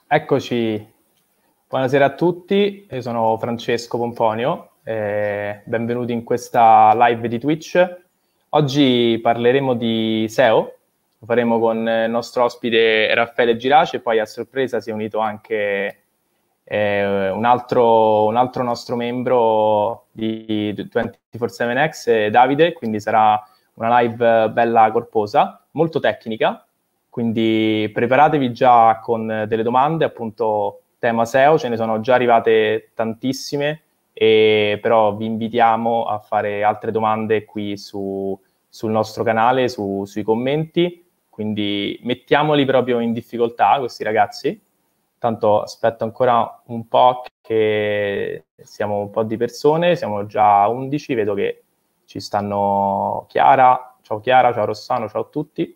Eccoci, buonasera a tutti, io sono Francesco Pomponio, benvenuti in questa live di Twitch. Oggi parleremo di SEO, lo faremo con il nostro ospite Raffaele Giraci e poi a sorpresa si è unito anche un altro nostro membro di 24/7X, Davide, quindi sarà una live bella corposa, molto tecnica. Quindi preparatevi già con delle domande, appunto tema SEO, ce ne sono già arrivate tantissime, però vi invitiamo a fare altre domande qui sul nostro canale, sui commenti, quindi mettiamoli proprio in difficoltà questi ragazzi. Tanto aspetto ancora un po' che siamo un po' di persone, siamo già 11, vedo che ci stanno Chiara, ciao Rossano, ciao a tutti.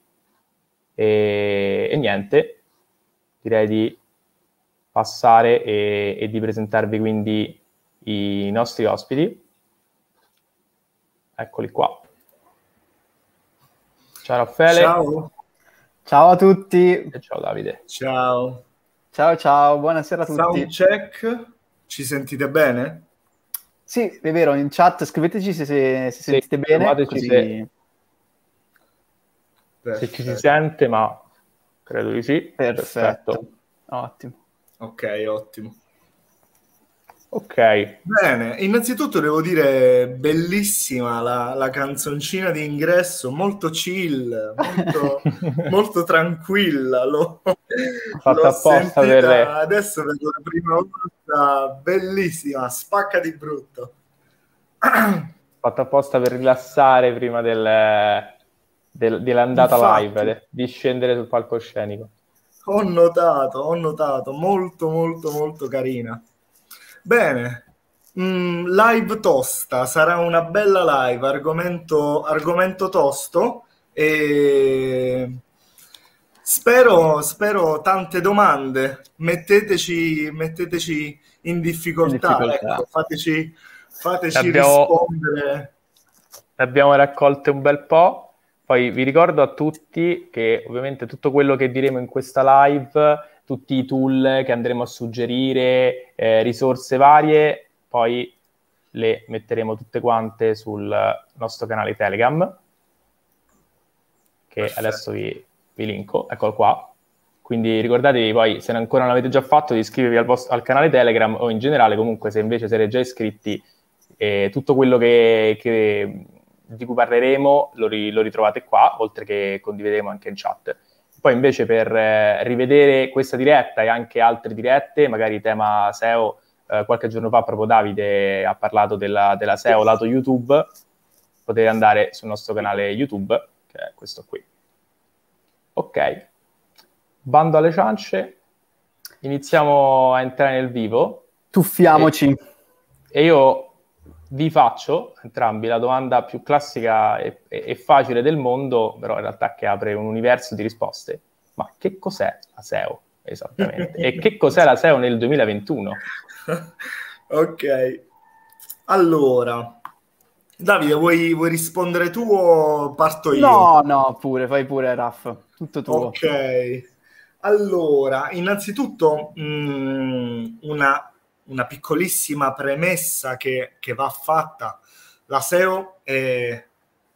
E niente, direi di passare e di presentarvi quindi i nostri ospiti. Eccoli qua. Ciao Raffaele. Ciao. Ciao a tutti. E ciao Davide. Ciao. Ciao, buonasera a tutti. Sound check, ci sentite bene? Sì, è vero, in chat scriveteci se sentite bene, così... se ci si sente, ma credo di sì. Perfetto. Ottimo. Ok, ottimo. Ok. Bene, innanzitutto devo dire bellissima la canzoncina di ingresso, molto chill, molto tranquilla. L'ho apposta sentita adesso per la prima volta, bellissima, spacca di brutto. Fatto apposta per rilassare prima dell'andata live, di scendere sul palcoscenico. Ho notato, molto carina. Bene, live tosta, sarà una bella live, argomento tosto e spero tante domande, metteteci in difficoltà. Ecco, fateci rispondere. Abbiamo raccolte un bel po'. Poi vi ricordo a tutti che ovviamente tutto quello che diremo in questa live, tutti i tool che andremo a suggerire, risorse varie, poi le metteremo tutte quante sul nostro canale Telegram, che perfetto. Adesso vi linko, eccolo qua. Quindi ricordatevi poi, se ancora non l'avete già fatto, di iscrivervi al canale Telegram o in generale, comunque se invece siete già iscritti, tutto quello di cui parleremo lo ritrovate qua, oltre che condivideremo anche in chat. Poi invece per rivedere questa diretta e anche altre dirette, magari tema SEO, qualche giorno fa proprio Davide ha parlato della SEO lato YouTube, potete andare sul nostro canale YouTube, che è questo qui. Ok, bando alle ciance, iniziamo a entrare nel vivo. Tuffiamoci. E io vi faccio entrambi la domanda più classica e facile del mondo, però in realtà che apre un universo di risposte. Ma che cos'è la SEO esattamente? E che cos'è la SEO nel 2021? Ok, allora, Davide, vuoi rispondere tu o parto io? No, fai pure, Raff, tutto tuo. Ok, allora, innanzitutto una piccolissima premessa che va fatta. La SEO è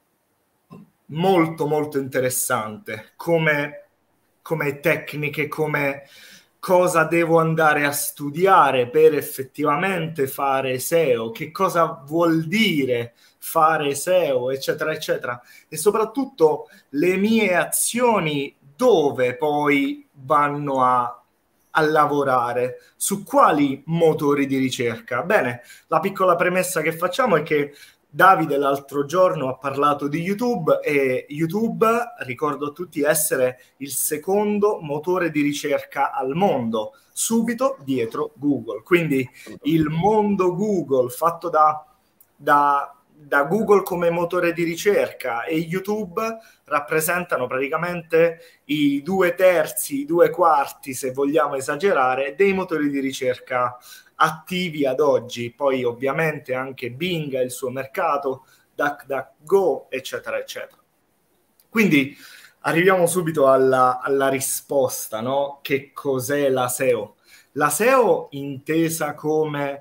molto interessante come tecniche, come cosa devo andare a studiare per effettivamente fare SEO, che cosa vuol dire fare SEO, eccetera, eccetera. E soprattutto le mie azioni dove poi vanno a lavorare, su quali motori di ricerca. Bene, la piccola premessa che facciamo è che Davide l'altro giorno ha parlato di YouTube e YouTube, ricordo a tutti, essere il secondo motore di ricerca al mondo, subito dietro Google. Quindi il mondo Google fatto da Google come motore di ricerca e YouTube rappresentano praticamente i 2/3, i 2/4, se vogliamo esagerare, dei motori di ricerca attivi ad oggi. Poi ovviamente anche Bing ha il suo mercato, DuckDuckGo, eccetera, eccetera. Quindi arriviamo subito alla risposta, no? Che cos'è la SEO? La SEO intesa come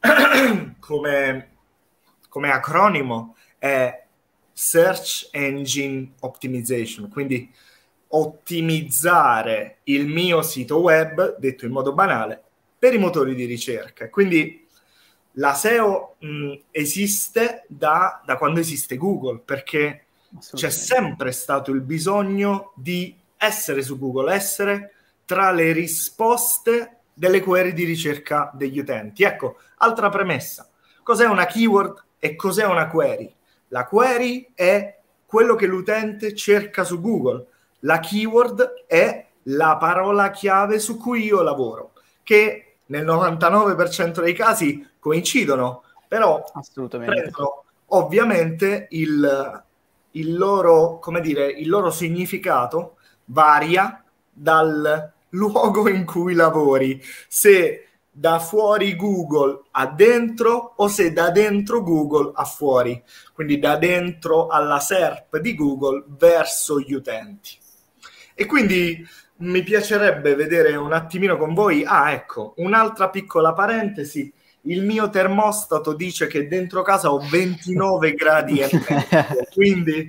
acronimo è Search Engine Optimization, quindi ottimizzare il mio sito web, detto in modo banale, per i motori di ricerca. Quindi la SEO esiste da quando esiste Google, perché c'è sempre stato il bisogno di essere su Google, essere tra le risposte delle query di ricerca degli utenti. Ecco, altra premessa. Cos'è una keyword e cos'è una query? La query è quello che l'utente cerca su Google. La keyword è la parola chiave su cui io lavoro, che nel 99% dei casi coincidono, però prendono ovviamente il loro, come dire, il loro significato varia dal luogo in cui lavori, se da fuori Google a dentro o se da dentro Google a fuori, quindi da dentro alla SERP di Google verso gli utenti. E quindi mi piacerebbe vedere un attimino con voi, ecco, un'altra piccola parentesi, il mio termostato dice che dentro casa ho 29 gradi e mezzo, quindi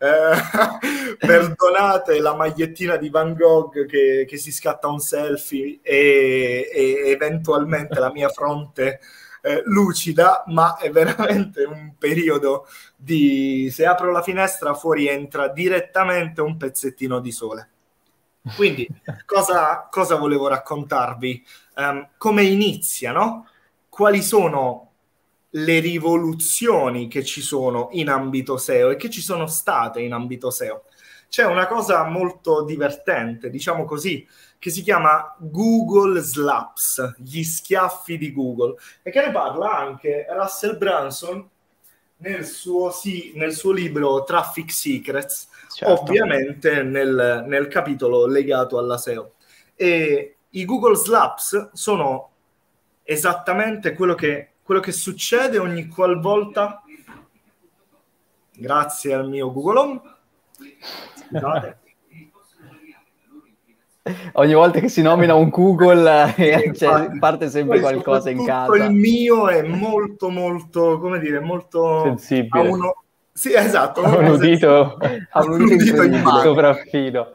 perdonate la magliettina di Van Gogh che si scatta un selfie e eventualmente la mia fronte lucida, ma è veramente un periodo se apro la finestra fuori entra direttamente un pezzettino di sole. Quindi cosa volevo raccontarvi? Come inizia, no? Quali sono le rivoluzioni che ci sono in ambito SEO e che ci sono state in ambito SEO? C'è una cosa molto divertente, diciamo così, che si chiama Google Slaps, gli schiaffi di Google, e che ne parla anche Russell Brunson nel suo libro Traffic Secrets, certo. Ovviamente nel capitolo legato alla SEO. E i Google Slaps sono esattamente quello che succede ogni qualvolta, grazie al mio Google Home, scusate. Ogni volta che si nomina un Google parte sempre qualcosa in casa. Il mio è molto, molto, come dire, molto sensibile. Sì, esatto. Ha un udito incredibile. Sopraffino.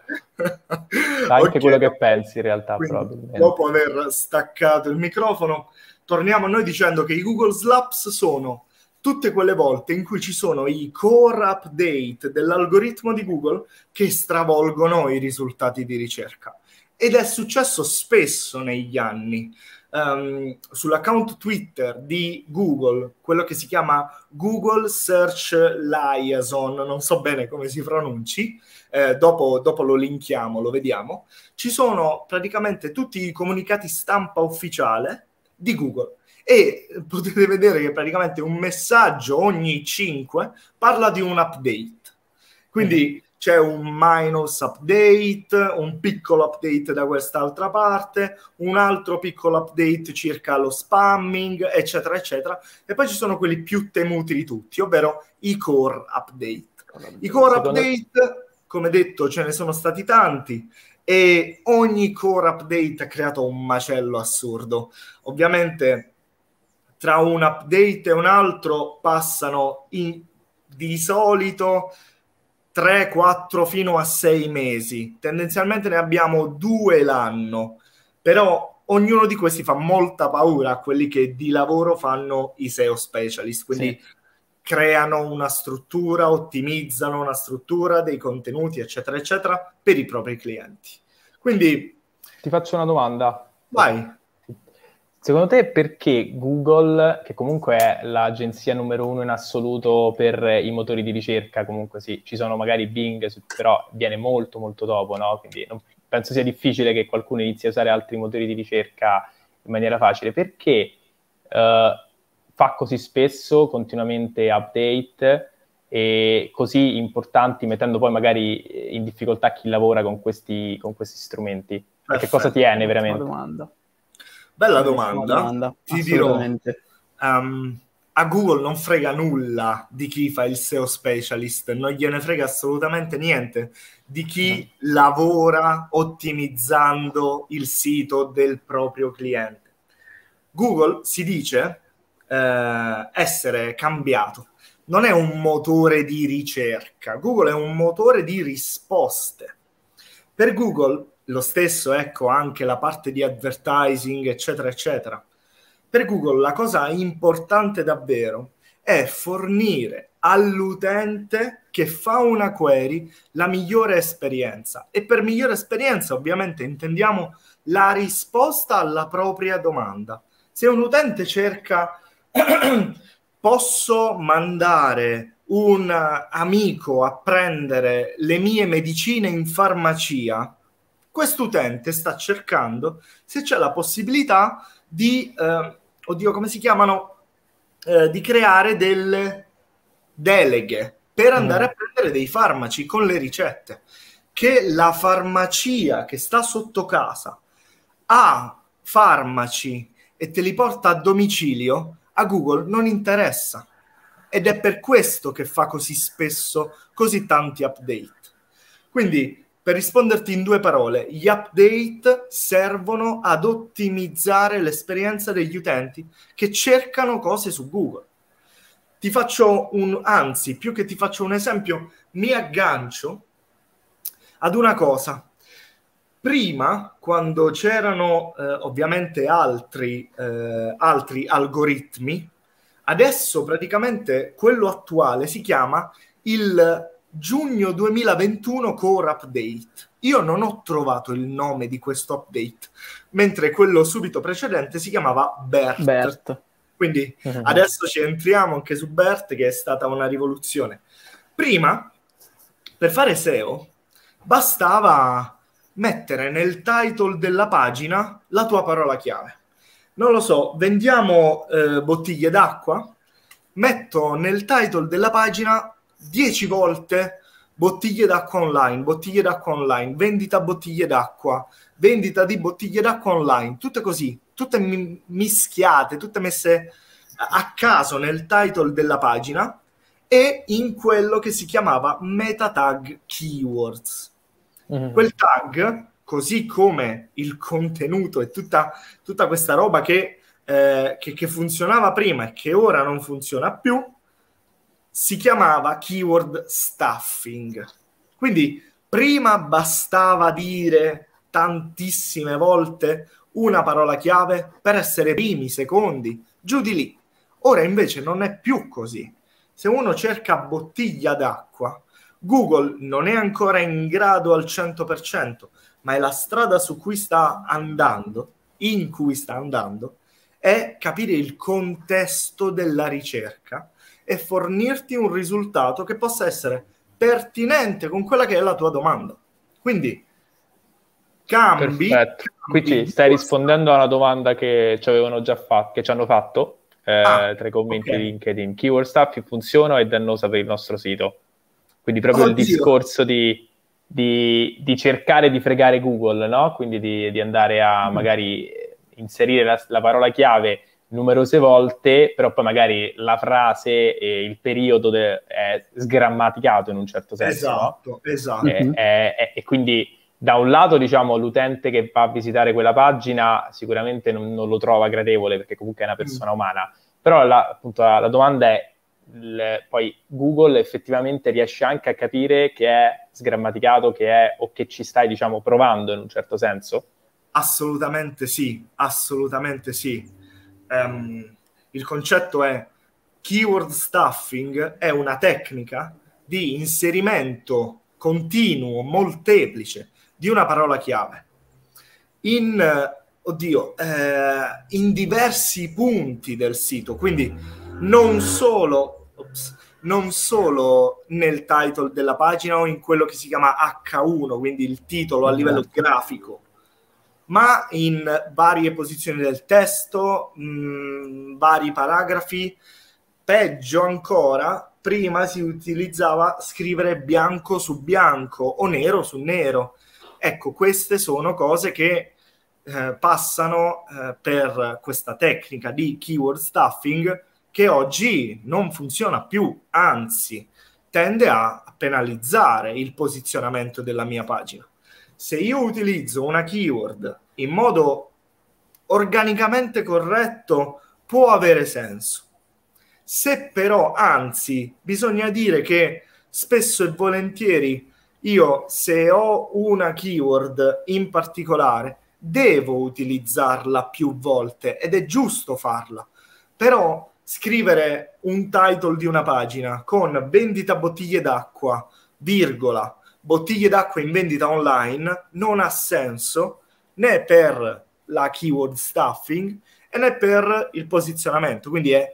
Anche quello che pensi in realtà, probabilmente. Dopo aver staccato il microfono, torniamo a noi dicendo che i Google Slaps sono tutte quelle volte in cui ci sono i core update dell'algoritmo di Google che stravolgono i risultati di ricerca. Ed è successo spesso negli anni. Sull'account Twitter di Google, quello che si chiama Google Search Liaison, non so bene come si pronunci, dopo lo linkiamo, lo vediamo, ci sono praticamente tutti i comunicati stampa ufficiale di Google. E potete vedere che praticamente un messaggio ogni 5 parla di un update. Quindi c'è un minus update, un piccolo update da quest'altra parte, un altro piccolo update circa lo spamming, eccetera, eccetera. E poi ci sono quelli più temuti di tutti, ovvero i core update. I core update, come detto, ce ne sono stati tanti. E ogni core update ha creato un macello assurdo. Ovviamente tra un update e un altro passano di solito 3, 4 fino a 6 mesi. Tendenzialmente ne abbiamo 2 l'anno, però ognuno di questi fa molta paura a quelli che di lavoro fanno i SEO specialist, quindi creano una struttura, ottimizzano una struttura, dei contenuti, eccetera, eccetera, per i propri clienti. Quindi ti faccio una domanda. Vai. Secondo te perché Google, che comunque è l'agenzia numero 1 in assoluto per i motori di ricerca, comunque sì, ci sono magari Bing, però viene molto molto dopo, no? Quindi penso sia difficile che qualcuno inizi a usare altri motori di ricerca in maniera facile. Perché fa così spesso, continuamente update e così importanti, mettendo poi magari in difficoltà chi lavora con questi strumenti? Che cosa tiene veramente? Domanda. Bella domanda. Ti dirò, a Google non frega nulla di chi fa il SEO specialist, non gliene frega assolutamente niente di chi lavora ottimizzando il sito del proprio cliente. Google si dice essere cambiato. Non è un motore di ricerca, Google è un motore di risposte. Per Google, lo stesso, ecco, anche la parte di advertising, eccetera, eccetera. Per Google la cosa importante davvero è fornire all'utente che fa una query la migliore esperienza. E per migliore esperienza ovviamente intendiamo la risposta alla propria domanda. Se un utente cerca posso mandare un amico a prendere le mie medicine in farmacia, quest'utente sta cercando se c'è la possibilità di, come si chiamano? Di creare delle deleghe per andare a prendere dei farmaci con le ricette. Che la farmacia che sta sotto casa ha farmaci e te li porta a domicilio, a Google non interessa. Ed è per questo che fa così spesso così tanti update. Quindi, per risponderti in 2 parole, gli update servono ad ottimizzare l'esperienza degli utenti che cercano cose su Google. Ti faccio anzi, più che ti faccio un esempio, mi aggancio ad una cosa. Prima, quando c'erano ovviamente altri algoritmi, adesso praticamente quello attuale si chiama il giugno 2021 Core Update. Io non ho trovato il nome di questo update, mentre quello subito precedente si chiamava BERT. Quindi adesso ci entriamo anche su BERT, che è stata una rivoluzione. Prima, per fare SEO, bastava mettere nel title della pagina la tua parola chiave. Non lo so, vendiamo bottiglie d'acqua, metto nel title della pagina 10 volte bottiglie d'acqua online, vendita bottiglie d'acqua, vendita di bottiglie d'acqua online, tutte così, tutte mischiate, tutte messe a caso nel title della pagina e in quello che si chiamava meta tag keywords. Quel tag, così come il contenuto e tutta questa roba che funzionava prima e che ora non funziona più, si chiamava keyword stuffing. Quindi prima bastava dire tantissime volte una parola chiave per essere primi, secondi, giù di lì. Ora invece non è più così. Se uno cerca bottiglia d'acqua, Google non è ancora in grado al 100%, ma è la strada su cui sta andando, in cui sta andando, è capire il contesto della ricerca e fornirti un risultato che possa essere pertinente con quella che è la tua domanda. Quindi cambi. Perfetto. Qui ci stai rispondendo a una domanda che ci avevano già fatto, che ci hanno fatto tra i commenti di LinkedIn. Keyword stuffing funziona o è dannosa per il nostro sito? Quindi proprio il discorso di cercare di fregare Google, no? Quindi di andare a magari inserire la parola chiave numerose volte, però poi magari la frase e il periodo è sgrammaticato in un certo senso. Esatto, no? Esatto. E quindi da un lato, diciamo, l'utente che va a visitare quella pagina sicuramente non lo trova gradevole perché comunque è una persona umana, però appunto la domanda è poi Google effettivamente riesce anche a capire che è sgrammaticato, o che ci stai, diciamo, provando in un certo senso? Assolutamente sì, assolutamente sì. Il concetto è keyword stuffing è una tecnica di inserimento continuo, molteplice di una parola chiave in diversi punti del sito, quindi non solo nel title della pagina o in quello che si chiama H1, quindi il titolo a livello grafico, ma in varie posizioni del testo, vari paragrafi. Peggio ancora, prima si utilizzava scrivere bianco su bianco o nero su nero. Ecco, queste sono cose che passano per questa tecnica di keyword stuffing, che oggi non funziona più, anzi tende a penalizzare il posizionamento della mia pagina. Se io utilizzo una keyword in modo organicamente corretto, può avere senso. Se però, anzi, bisogna dire che spesso e volentieri io, se ho una keyword in particolare, devo utilizzarla più volte ed è giusto farla. Però scrivere un title di una pagina con vendita bottiglie d'acqua, virgola, bottiglie d'acqua in vendita online non ha senso né per la keyword stuffing e né per il posizionamento. Quindi è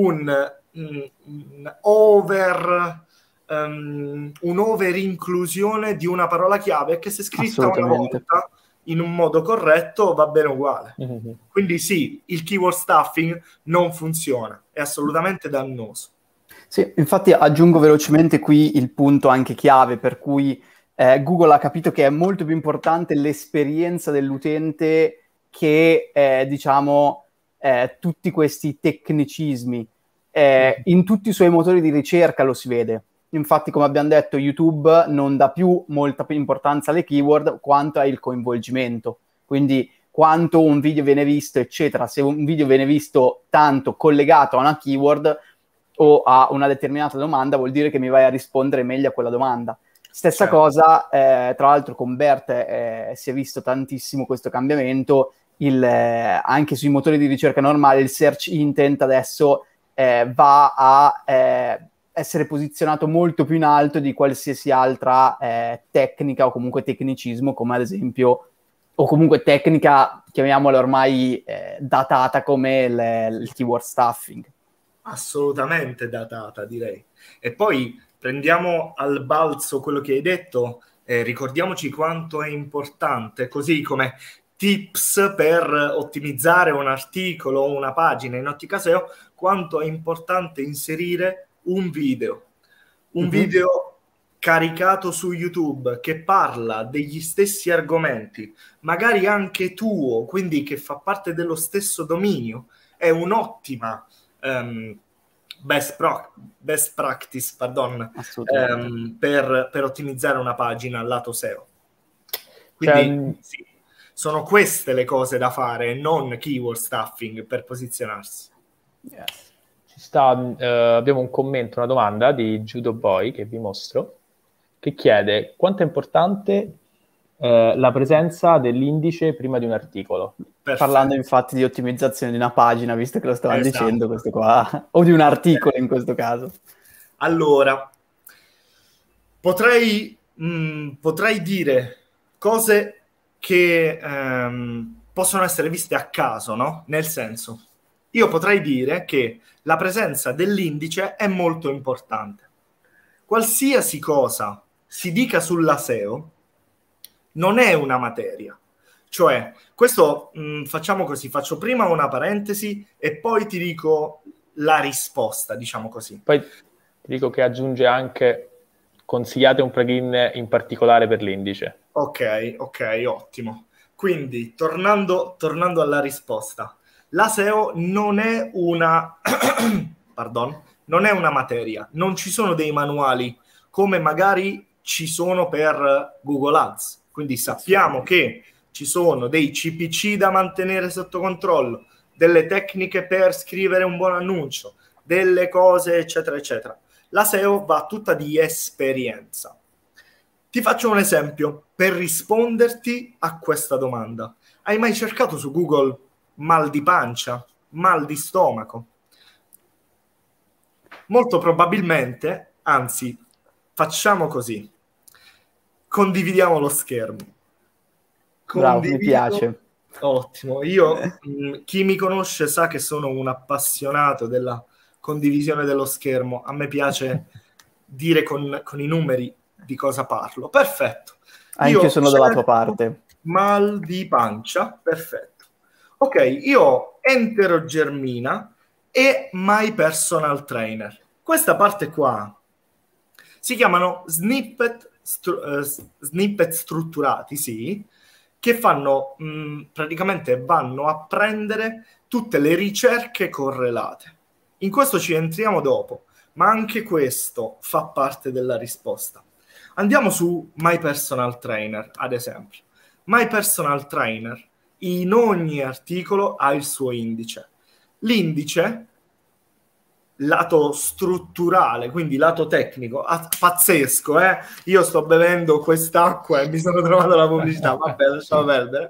un'overinclusione di una parola chiave che se scritta una volta in un modo corretto va bene uguale. Mm-hmm. Quindi sì, il keyword stuffing non funziona, è assolutamente dannoso. Sì, infatti aggiungo velocemente qui il punto anche chiave per cui Google ha capito che è molto più importante l'esperienza dell'utente che, tutti questi tecnicismi. In tutti i suoi motori di ricerca lo si vede. Infatti, come abbiamo detto, YouTube non dà più molta più importanza alle keyword quanto al coinvolgimento. Quindi quanto un video viene visto, eccetera. Se un video viene visto tanto collegato a una keyword o a una determinata domanda, vuol dire che mi vai a rispondere meglio a quella domanda. Stessa cosa, tra l'altro con BERT si è visto tantissimo questo cambiamento, anche sui motori di ricerca normali il search intent adesso va a essere posizionato molto più in alto di qualsiasi altra tecnica o comunque tecnicismo, come ad esempio, o comunque tecnica, chiamiamola ormai datata come il keyword stuffing. Assolutamente datata, direi. E poi prendiamo al balzo quello che hai detto, ricordiamoci quanto è importante, così come tips per ottimizzare un articolo o una pagina in ottica SEO, quanto è importante inserire un video. Un video caricato su YouTube che parla degli stessi argomenti, magari anche tuo, quindi che fa parte dello stesso dominio, è un'ottima best practice, per ottimizzare una pagina al lato SEO. Quindi sì, sono queste le cose da fare, non keyword stuffing per posizionarsi. Yes. Abbiamo un commento, una domanda di Judo Boy che vi mostro, che chiede quanto è importante la presenza dell'indice prima di un articolo. Perfetto. Parlando infatti di ottimizzazione di una pagina, visto che lo stavamo dicendo questo qua, o di un articolo in questo caso. Allora, potrei dire cose che possono essere viste a caso, no? Nel senso, io potrei dire che la presenza dell'indice è molto importante. Qualsiasi cosa si dica sulla SEO non è una materia. Cioè, questo facciamo così, faccio prima una parentesi e poi ti dico la risposta, diciamo così. Poi ti dico che aggiunge anche consigliate un plugin in particolare per l'indice. Ok, ottimo. Quindi, tornando alla risposta, la SEO non è una non è una materia, non ci sono dei manuali come magari ci sono per Google Ads. Quindi sappiamo che ci sono dei CPC da mantenere sotto controllo, delle tecniche per scrivere un buon annuncio, delle cose, eccetera, eccetera. La SEO va tutta di esperienza. Ti faccio un esempio per risponderti a questa domanda. Hai mai cercato su Google mal di pancia, mal di stomaco? Molto probabilmente, anzi, facciamo così. Condividiamo lo schermo. Bravo, mi piace. Ottimo. Io, chi mi conosce sa che sono un appassionato della condivisione dello schermo. A me piace dire con i numeri di cosa parlo. Perfetto. Anche sono dalla tua parte. Mal di pancia. Perfetto. Ok, io ho Entero Germina e My Personal Trainer. Questa parte qua si chiamano snippet strutturati, sì, che fanno praticamente vanno a prendere tutte le ricerche correlate. In questo ci entriamo dopo, ma anche questo fa parte della risposta. Andiamo su My Personal Trainer, ad esempio. My Personal Trainer in ogni articolo ha il suo indice. L'indice, lato strutturale, quindi lato tecnico, pazzesco, eh? Io sto bevendo quest'acqua e mi sono trovato la pubblicità, vabbè, lasciamo perdere.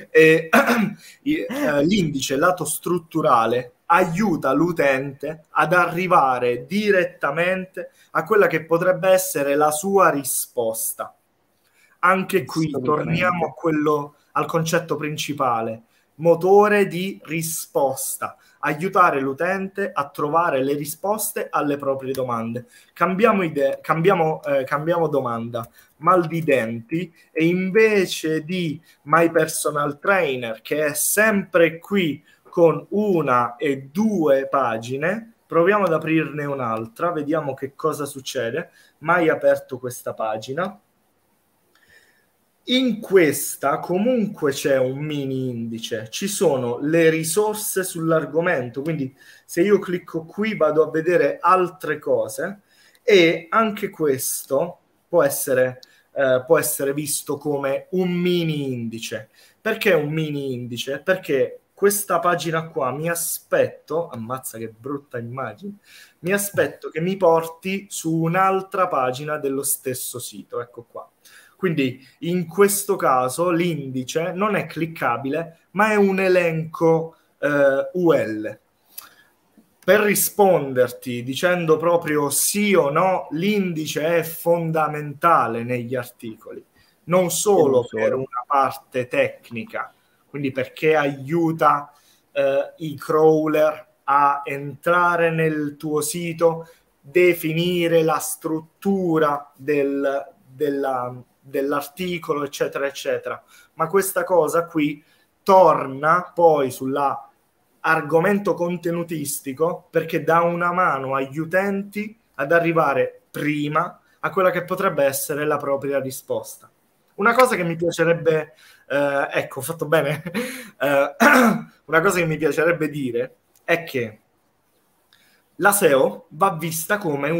L'indice, lato strutturale, aiuta l'utente ad arrivare direttamente a quella che potrebbe essere la sua risposta. Anche qui torniamo al concetto principale, motore di risposta, aiutare l'utente a trovare le risposte alle proprie domande. Cambiamo domanda, mal di denti, e invece di My Personal Trainer, che è sempre qui con 1 e 2 pagine, proviamo ad aprirne un'altra, vediamo che cosa succede. Mai aperto questa pagina. In questa comunque c'è un mini indice, ci sono le risorse sull'argomento, quindi se io clicco qui vado a vedere altre cose, e anche questo può essere visto come un mini indice. Perché un mini indice? Perché questa pagina qua mi aspetto, ammazza che brutta immagine, mi aspetto che mi porti su un'altra pagina dello stesso sito, ecco qua. Quindi in questo caso l'indice non è cliccabile, ma è un elenco UL. Per risponderti dicendo proprio sì o no, l'indice è fondamentale negli articoli, non solo per una parte tecnica, quindi perché aiuta i crawler a entrare nel tuo sito, definire la struttura dell'articolo, eccetera, eccetera. Ma questa cosa qui torna poi sull'argomento contenutistico, perché dà una mano agli utenti ad arrivare prima a quella che potrebbe essere la propria risposta. Una cosa che mi piacerebbe, ecco, fatto bene, una cosa che mi piacerebbe dire è che la SEO va vista come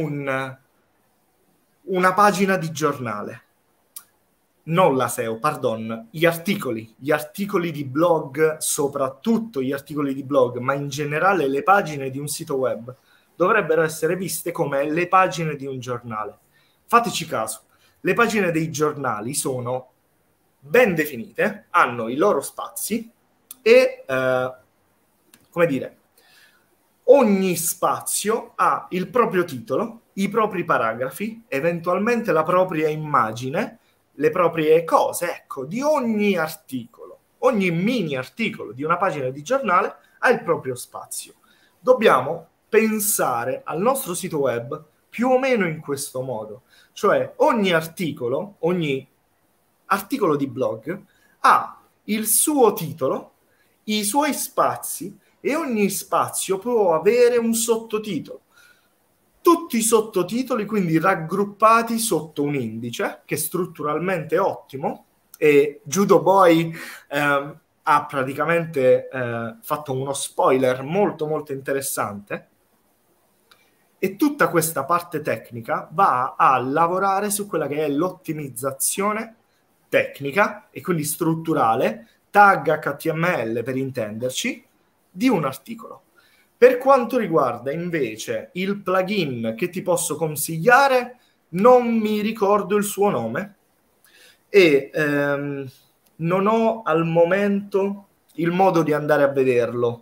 una pagina di giornale. Non la SEO, pardon, gli articoli di blog, soprattutto gli articoli di blog, ma in generale le pagine di un sito web, dovrebbero essere viste come le pagine di un giornale. Fateci caso, le pagine dei giornali sono ben definite, hanno i loro spazi e, come dire, ogni spazio ha il proprio titolo, i propri paragrafi, eventualmente la propria immagine, le proprie cose, ecco, di ogni articolo. Ogni mini articolo di una pagina di giornale ha il proprio spazio. Dobbiamo pensare al nostro sito web più o meno in questo modo, cioè ogni articolo di blog ha il suo titolo, i suoi spazi, e ogni spazio può avere un sottotitolo. Tutti i sottotitoli quindi raggruppati sotto un indice che strutturalmente è ottimo, e Judo Boy ha praticamente fatto uno spoiler molto molto interessante, e tutta questa parte tecnica va a lavorare su quella che è l'ottimizzazione tecnica e quindi strutturale, tag HTML per intenderci, di un articolo. Per quanto riguarda invece il plugin che ti posso consigliare, non mi ricordo il suo nome e non ho al momento il modo di andare a vederlo.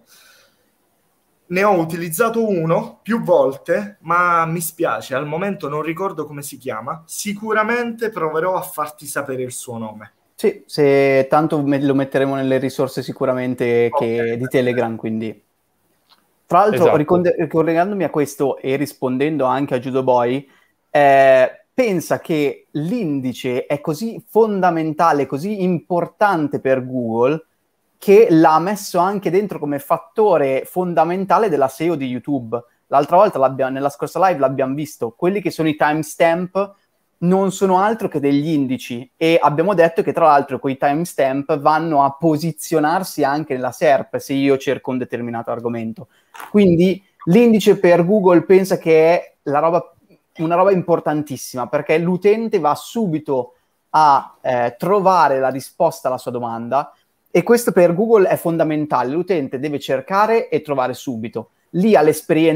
Ne ho utilizzato uno più volte, ma mi spiace, al momento non ricordo come si chiama. Sicuramente proverò a farti sapere il suo nome. Sì, se tanto lo metteremo nelle risorse sicuramente di Telegram, quindi... Tra l'altro, esatto, ricollegandomi a questo e rispondendo anche a Judo Boy, pensa che l'indice è così fondamentale, così importante per Google, che l'ha messo anche dentro come fattore fondamentale della SEO di YouTube. L'altra volta, nella scorsa live, l'abbiamo visto. Quelli che sono i timestamp non sono altro che degli indici, e abbiamo detto che tra l'altro quei timestamp vanno a posizionarsi anche nella SERP se io cerco un determinato argomento. Quindi L'indice per Google pensa che è una roba importantissima, perché l'utente va subito a trovare la risposta alla sua domanda, e questo per Google è fondamentale. L'utente deve cercare e trovare subito. Lì ha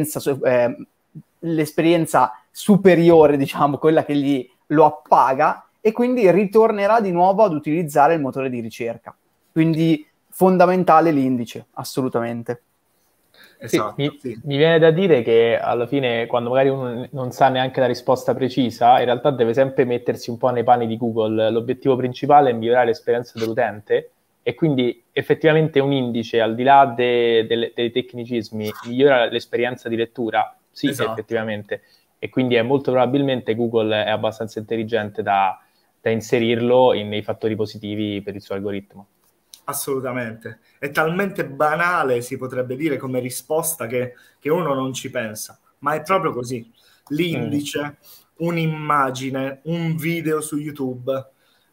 l'esperienza superiore, diciamo, quella che gli lo appaga, e quindi ritornerà di nuovo ad utilizzare il motore di ricerca. Quindi fondamentale l'indice, assolutamente. Esatto, mi viene da dire che alla fine, quando magari uno non sa neanche la risposta precisa, in realtà deve sempre mettersi un po' nei panni di Google. L'obiettivo principale è migliorare l'esperienza dell'utente, e quindi effettivamente un indice, al di là dei tecnicismi, migliora l'esperienza di lettura, sì, esatto. Effettivamente. E quindi è molto probabilmente Google è abbastanza intelligente da inserirlo nei fattori positivi per il suo algoritmo. Assolutamente. È talmente banale, si potrebbe dire, come risposta che uno non ci pensa, ma è proprio così. L'indice, un'immagine, un video su YouTube,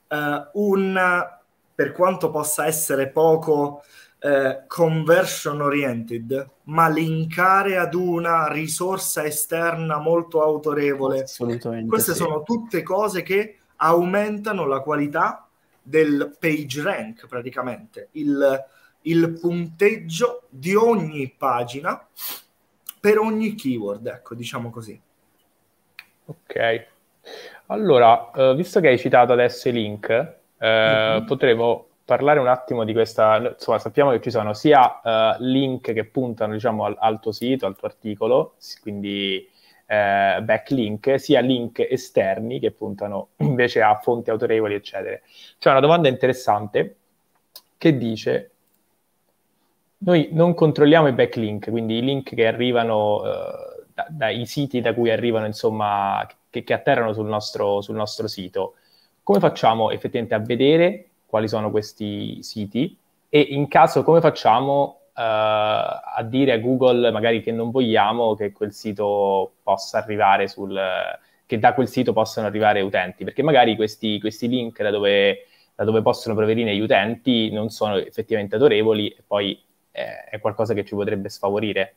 per quanto possa essere poco conversion oriented, ma linkare ad una risorsa esterna molto autorevole. Assolutamente. Queste sono tutte cose che aumentano la qualità del page rank, praticamente il punteggio di ogni pagina per ogni keyword, ecco, diciamo così. Ok, allora, visto che hai citato adesso i link, potremmo parlare un attimo di questa. Insomma, sappiamo che ci sono sia link che puntano, diciamo, al tuo sito, al tuo articolo, quindi backlink, sia link esterni che puntano invece a fonti autorevoli, eccetera. C'è una domanda interessante che dice: noi non controlliamo i backlink, quindi i link che arrivano dai siti da cui arrivano, insomma, che atterrano sul nostro sito. Come facciamo effettivamente a vedere quali sono questi siti? E in caso, come facciamo a dire a Google magari che non vogliamo che quel sito possa arrivare che da quel sito possano arrivare utenti? Perché magari questi link da dove possono provenire gli utenti non sono effettivamente autorevoli, e poi è qualcosa che ci potrebbe sfavorire.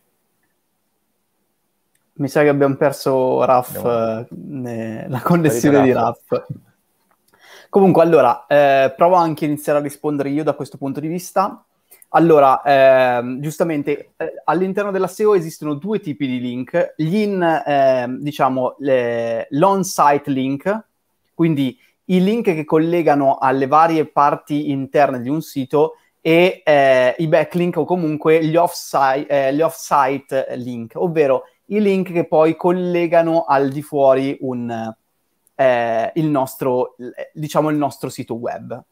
Mi sa che abbiamo perso Raf, la connessione di Raf. Comunque, allora, provo anche a iniziare a rispondere io da questo punto di vista. Allora, giustamente, all'interno della SEO esistono due tipi di link. Diciamo, l'on-site link, quindi i link che collegano alle varie parti interne di un sito, e i backlink, o comunque gli off-site link, ovvero i link che poi collegano al di fuori il nostro sito web.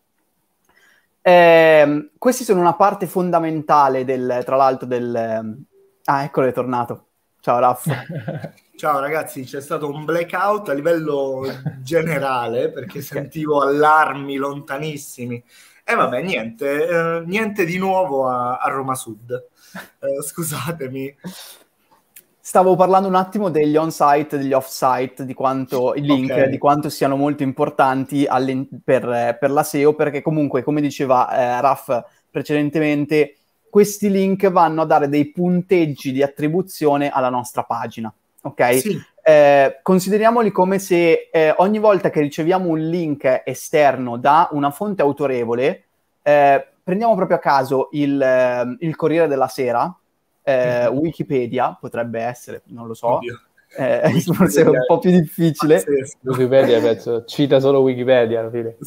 Questi sono una parte fondamentale tra l'altro eccolo, è tornato. Ciao Raff. Ciao ragazzi, c'è stato un blackout a livello generale perché sentivo allarmi lontanissimi. E vabbè, niente di nuovo a Roma Sud. Scusatemi. Stavo parlando un attimo degli on-site, degli off-site, di quanto i link, okay, di quanto siano molto importanti per la SEO, perché comunque, come diceva Raf precedentemente, questi link vanno a dare dei punteggi di attribuzione alla nostra pagina, ok? Sì. Consideriamoli come se ogni volta che riceviamo un link esterno da una fonte autorevole, prendiamo proprio a caso il Corriere della Sera, Wikipedia potrebbe essere, non lo so, forse è un po' più difficile. Wikipedia, penso, cita solo Wikipedia alla fine.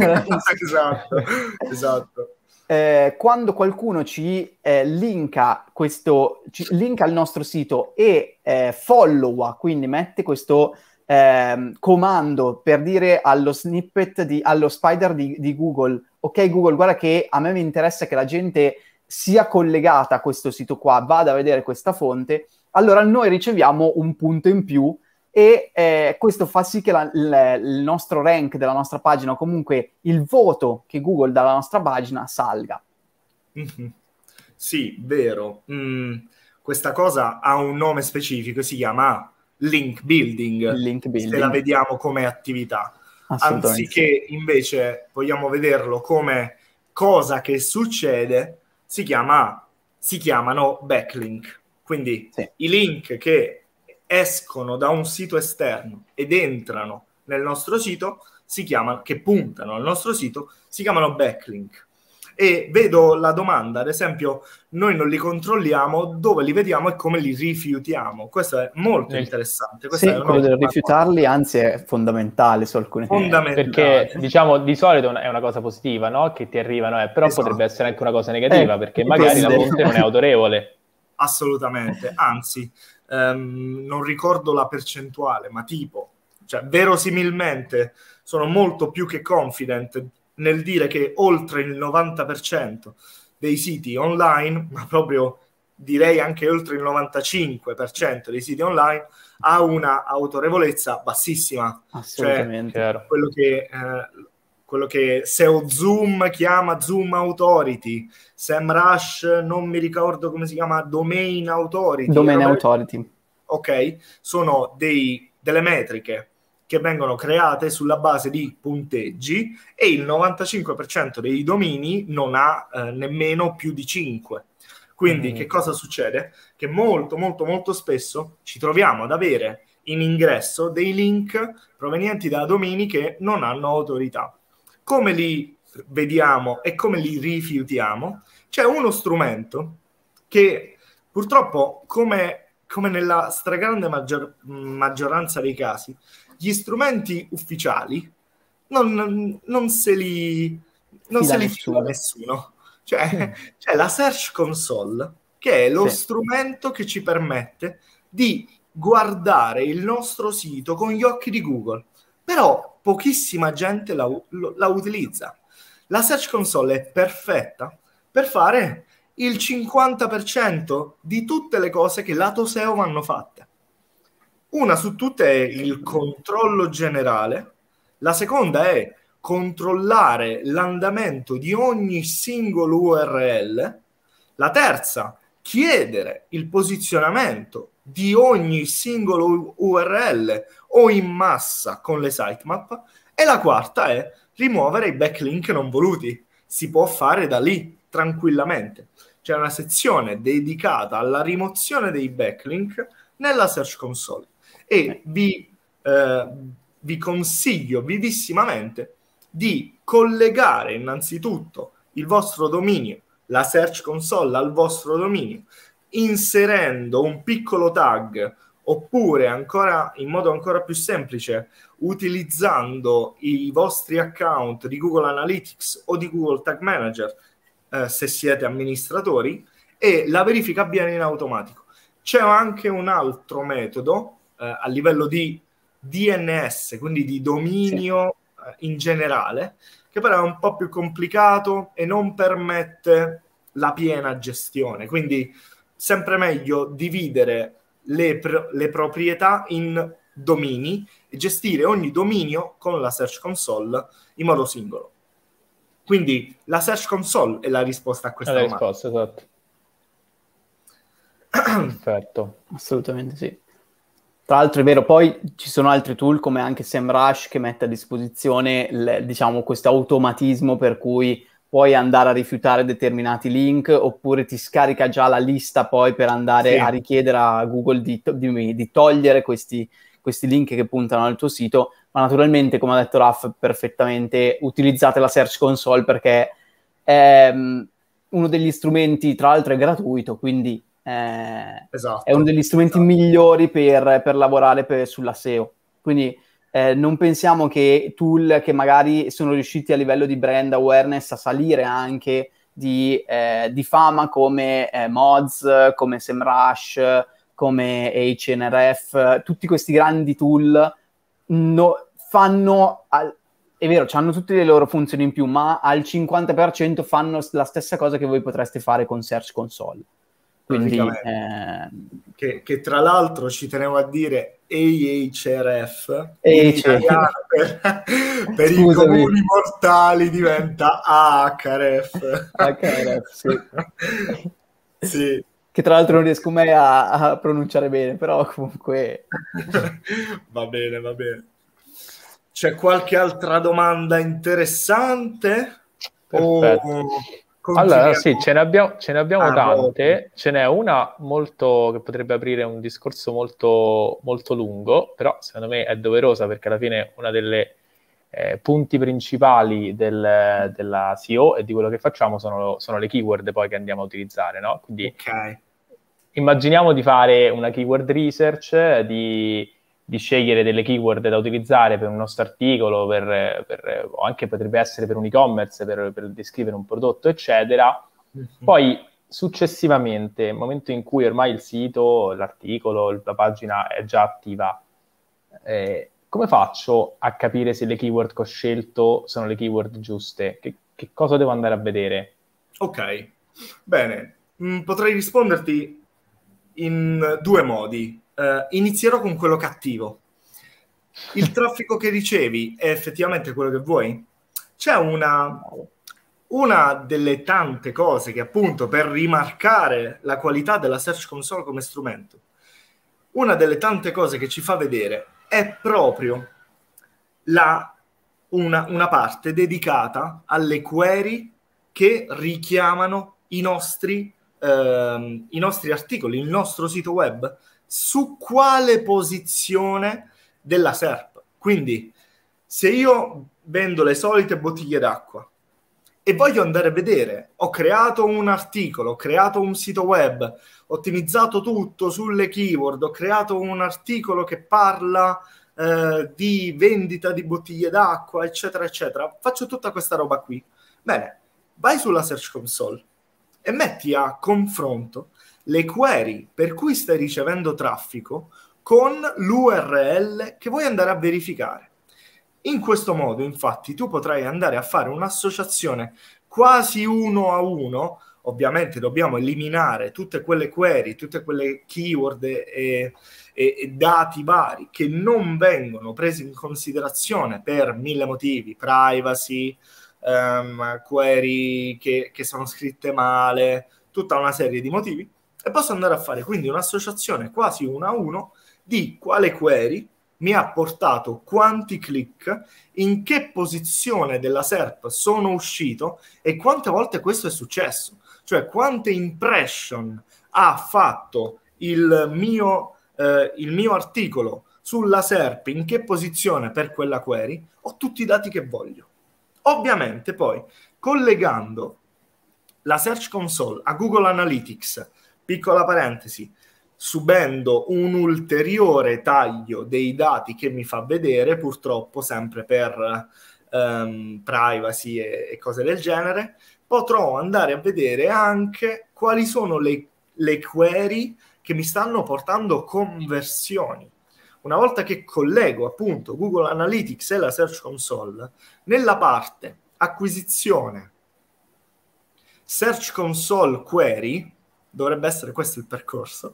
Esatto. Quando qualcuno ci linka al nostro sito e followa, quindi mette questo comando per dire allo snippet, allo spider di Google: ok Google, guarda che a me mi interessa che la gente sia collegata a questo sito qua, vada a vedere questa fonte, allora noi riceviamo un punto in più, e questo fa sì che il nostro rank della nostra pagina, o comunque il voto che Google dà alla nostra pagina, salga. Mm-hmm. Sì, vero. Questa cosa ha un nome specifico, si chiama link building. Se la vediamo come attività. Anziché invece vogliamo vederlo come cosa che succede, si chiamano backlink. Quindi Sì. i link che escono da un sito esterno ed entrano nel nostro sito che puntano al nostro sito, si chiamano backlink. E vedo la domanda, ad esempio, noi non li controlliamo, dove li vediamo e come li rifiutiamo. Questo è molto interessante. Questa Sì, è quello del rifiutarli, anzi, è fondamentale su alcune perché, diciamo, di solito è una cosa positiva, no? Che ti arrivano, però Esatto. potrebbe essere anche una cosa negativa, perché magari la fonte non è autorevole. Assolutamente, anzi, non ricordo la percentuale, ma tipo, cioè, verosimilmente sono molto più che confident nel dire che oltre il 90% dei siti online, ma proprio direi anche oltre il 95% dei siti online, ha una autorevolezza bassissima. Assolutamente. Cioè, quello che SEO Zoom chiama Zoom Authority, SEMrush non mi ricordo come si chiama, Domain Authority. Domain Authority. Ok, sono delle metriche che vengono create sulla base di punteggi e il 95% dei domini non ha nemmeno più di 5. Quindi che cosa succede? Che molto, molto, molto spesso ci troviamo ad avere in ingresso dei link provenienti da domini che non hanno autorità. Come li vediamo e come li rifiutiamo? C'è uno strumento che purtroppo, come nella stragrande maggioranza dei casi, gli strumenti ufficiali non se li fila nessuno. Cioè, c'è la Search Console, che è lo strumento che ci permette di guardare il nostro sito con gli occhi di Google. Però pochissima gente la utilizza. La Search Console è perfetta per fare il 50% di tutte le cose che lato SEO vanno fatte. Una su tutte è il controllo generale, la seconda è controllare l'andamento di ogni singolo URL, la terza, chiedere il posizionamento di ogni singolo URL o in massa con le sitemap, e la quarta è rimuovere i backlink non voluti. Si può fare da lì tranquillamente. C'è una sezione dedicata alla rimozione dei backlink nella Search Console e vi consiglio vivissimamente di collegare innanzitutto il vostro dominio, la Search Console al vostro dominio, inserendo un piccolo tag, oppure ancora in modo ancora più semplice utilizzando i vostri account di Google Analytics o di Google Tag Manager, se siete amministratori, e la verifica avviene in automatico. C'è anche un altro metodo a livello di DNS, quindi di dominio in generale, che però è un po' più complicato e non permette la piena gestione. Quindi sempre meglio dividere le proprietà in domini e gestire ogni dominio con la Search Console in modo singolo. Quindi la Search Console è la risposta a questa domanda. Risposta, esatto. Perfetto. Assolutamente sì. Tra l'altro è vero, poi ci sono altri tool come anche SEMrush che mette a disposizione diciamo questo automatismo per cui puoi andare a rifiutare determinati link, oppure ti scarica già la lista poi per andare a richiedere a Google di togliere questi link che puntano al tuo sito. Ma naturalmente, come ha detto Raf perfettamente, utilizzate la Search Console perché è uno degli strumenti, tra l'altro è gratuito, quindi è uno degli strumenti migliori per lavorare sulla SEO. Quindi non pensiamo che tool che magari sono riusciti a livello di brand awareness a salire anche di fama come Moz, come SEMrush, come HNRF, tutti questi grandi tool fanno, è vero, hanno tutte le loro funzioni in più, ma al 50% fanno la stessa cosa che voi potreste fare con Search Console. Quindi, che tra l'altro ci tenevo a dire AHRF in italiano per i comuni mortali diventa AHRF. HRF, sì. Che tra l'altro non riesco mai a pronunciare bene, però comunque va bene. C'è qualche altra domanda interessante? Perfetto. Allora, sì, ce ne abbiamo tante. volte. Ce n'è una molto che potrebbe aprire un discorso molto, molto lungo, però secondo me è doverosa perché alla fine una delle punti principali della SEO e di quello che facciamo sono le keyword poi che andiamo a utilizzare, no? Quindi Ok. immaginiamo di fare una keyword research, di scegliere delle keyword da utilizzare per un nostro articolo, o anche potrebbe essere per un e-commerce, per descrivere un prodotto, eccetera. Poi successivamente, nel momento in cui ormai il sito, l'articolo, la pagina è già attiva, come faccio a capire se le keyword che ho scelto sono le keyword giuste? Che cosa devo andare a vedere? Ok, bene. Potrei risponderti in due modi. Inizierò con quello cattivo. Il traffico che ricevi è effettivamente quello che vuoi? C'è una delle tante cose che appunto per rimarcare la qualità della Search Console come strumento, una delle tante cose che ci fa vedere è proprio una parte dedicata alle query che richiamano i nostri articoli, il nostro sito web, su quale posizione della SERP. Quindi, se io vendo le solite bottiglie d'acqua e voglio andare a vedere, ho creato un articolo, ho creato un sito web, ho ottimizzato tutto sulle keyword, ho creato un articolo che parla di vendita di bottiglie d'acqua, eccetera, eccetera. Faccio tutta questa roba qui. Bene, vai sulla Search Console e metti a confronto le query per cui stai ricevendo traffico con l'URL che vuoi andare a verificare. In questo modo, infatti, tu potrai andare a fare un'associazione quasi uno a uno. Ovviamente dobbiamo eliminare tutte quelle query, tutte quelle keyword e dati vari che non vengono presi in considerazione per mille motivi, privacy, query che sono scritte male, tutta una serie di motivi, e posso andare a fare quindi un'associazione quasi uno a uno di quale query mi ha portato quanti click, in che posizione della SERP sono uscito e quante volte questo è successo, cioè quante impression ha fatto il mio articolo sulla SERP, in che posizione per quella query, ho tutti i dati che voglio. Ovviamente poi collegando la Search Console a Google Analytics, piccola parentesi, subendo un ulteriore taglio dei dati che mi fa vedere, purtroppo sempre per privacy e cose del genere, potrò andare a vedere anche quali sono le query che mi stanno portando conversioni. Una volta che collego appunto Google Analytics e la Search Console, nella parte acquisizione, Search Console Query, dovrebbe essere questo il percorso,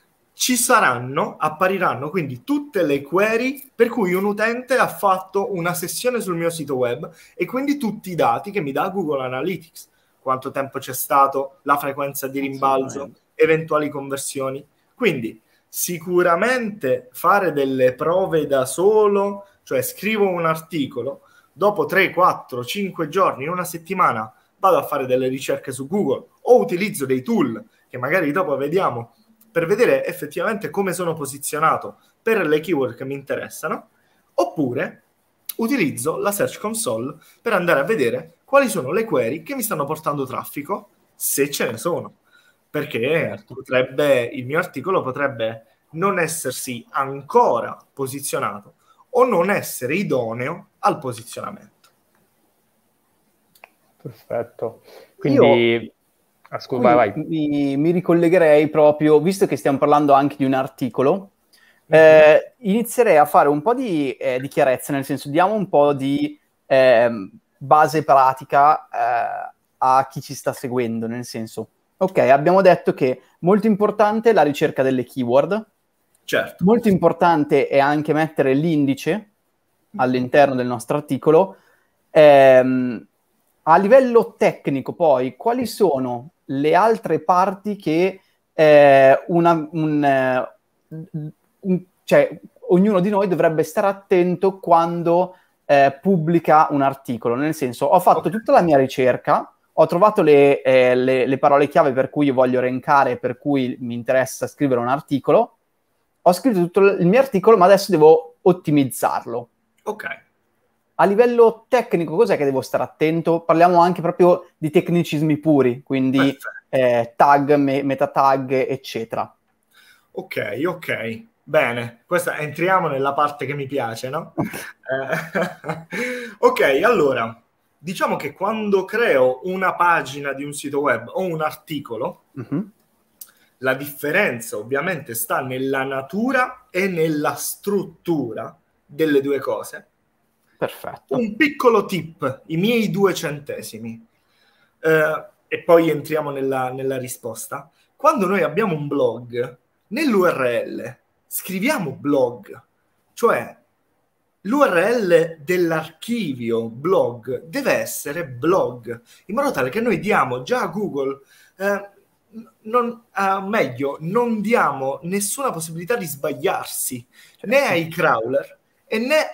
appariranno quindi tutte le query per cui un utente ha fatto una sessione sul mio sito web e quindi tutti i dati che mi dà Google Analytics. Quanto tempo c'è stato, la frequenza di rimbalzo, eventuali conversioni. Quindi sicuramente fare delle prove da solo, cioè scrivo un articolo, dopo 3, 4, 5 giorni, in una settimana vado a fare delle ricerche su Google o utilizzo dei tool che magari dopo vediamo per vedere effettivamente come sono posizionato per le keyword che mi interessano, oppure utilizzo la Search Console per andare a vedere quali sono le query che mi stanno portando traffico, se ce ne sono, perché il mio articolo potrebbe non essersi ancora posizionato o non essere idoneo al posizionamento. Perfetto. Quindi, vai. Mi ricollegherei proprio, visto che stiamo parlando anche di un articolo, inizierei a fare un po' di chiarezza, nel senso diamo un po' di base pratica a chi ci sta seguendo, nel senso, ok, abbiamo detto che molto importante è la ricerca delle keyword, certo. Molto importante è anche mettere l'indice all'interno del nostro articolo. A livello tecnico, poi, quali sono le altre parti che cioè, ognuno di noi dovrebbe stare attento quando pubblica un articolo? Nel senso, ho fatto tutta la mia ricerca, ho trovato le parole chiave per cui io voglio rankare, per cui mi interessa scrivere un articolo, ho scritto tutto il mio articolo, ma adesso devo ottimizzarlo. Ok. A livello tecnico, cos'è che devo stare attento? Parliamo anche proprio di tecnicismi puri, quindi tag, meta tag, eccetera. Ok. Bene, entriamo nella parte che mi piace, no? Ok, allora, diciamo che quando creo una pagina di un sito web o un articolo, la differenza ovviamente sta nella natura e nella struttura delle due cose. Perfetto. Un piccolo tip, i miei 2 centesimi, e poi entriamo nella risposta. Quando noi abbiamo un blog, nell'URL scriviamo blog, cioè l'URL dell'archivio blog deve essere blog, in modo tale che noi diamo già a Google, meglio, non diamo nessuna possibilità di sbagliarsi, né ai crawler e né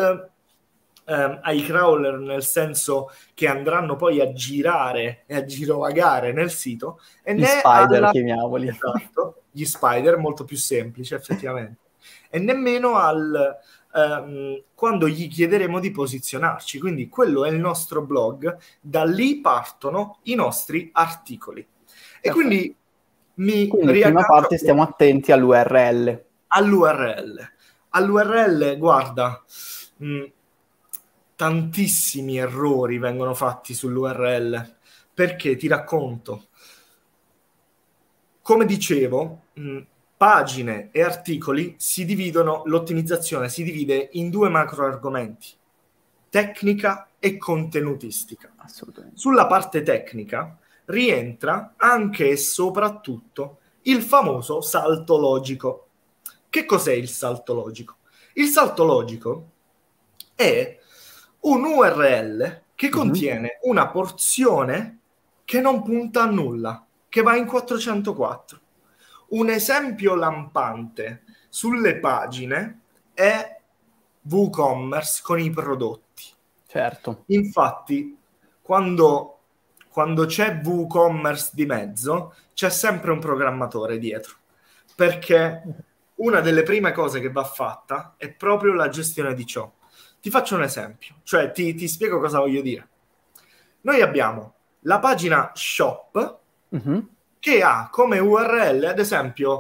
ai crawler, nel senso che andranno poi a girare e a girovagare nel sito, e gli né spider, chiamiamoli. Esatto, gli spider, molto più semplice effettivamente, e nemmeno quando gli chiederemo di posizionarci. Quindi quello è il nostro blog, da lì partono i nostri articoli. E quindi prima parte stiamo attenti all'URL. All'URL, guarda, tantissimi errori vengono fatti sull'URL, perché ti racconto. Come dicevo, pagine e articoli l'ottimizzazione si divide in 2 macro argomenti: tecnica e contenutistica. Assolutamente. Sulla parte tecnica rientra anche e soprattutto il famoso salto logico. Che cos'è il salto logico? Il salto logico è un URL che contiene una porzione che non punta a nulla, che va in 404. Un esempio lampante sulle pagine è WooCommerce con i prodotti. Certo. Infatti, quando c'è WooCommerce di mezzo, c'è sempre un programmatore dietro, perché una delle prime cose che va fatta è proprio la gestione di ciò. Ti faccio un esempio, cioè ti spiego cosa voglio dire. Noi abbiamo la pagina shop che ha come URL, ad esempio,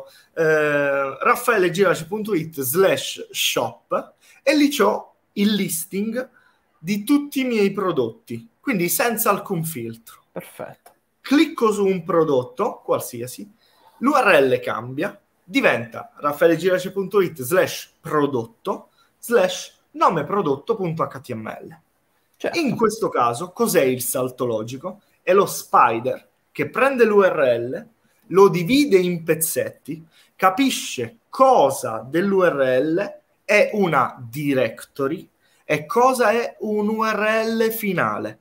raffaelegiraci.it/shop, e lì c'ho il listing di tutti i miei prodotti, quindi senza alcun filtro. Perfetto. Clicco su un prodotto qualsiasi, l'URL cambia, diventa raffaelegiraci.it/prodotto/nomeprodotto.html. Certo. In questo caso, cos'è il salto logico? È lo spider che prende l'URL, lo divide in pezzetti, capisce cosa dell'URL è una directory e cosa è un URL finale.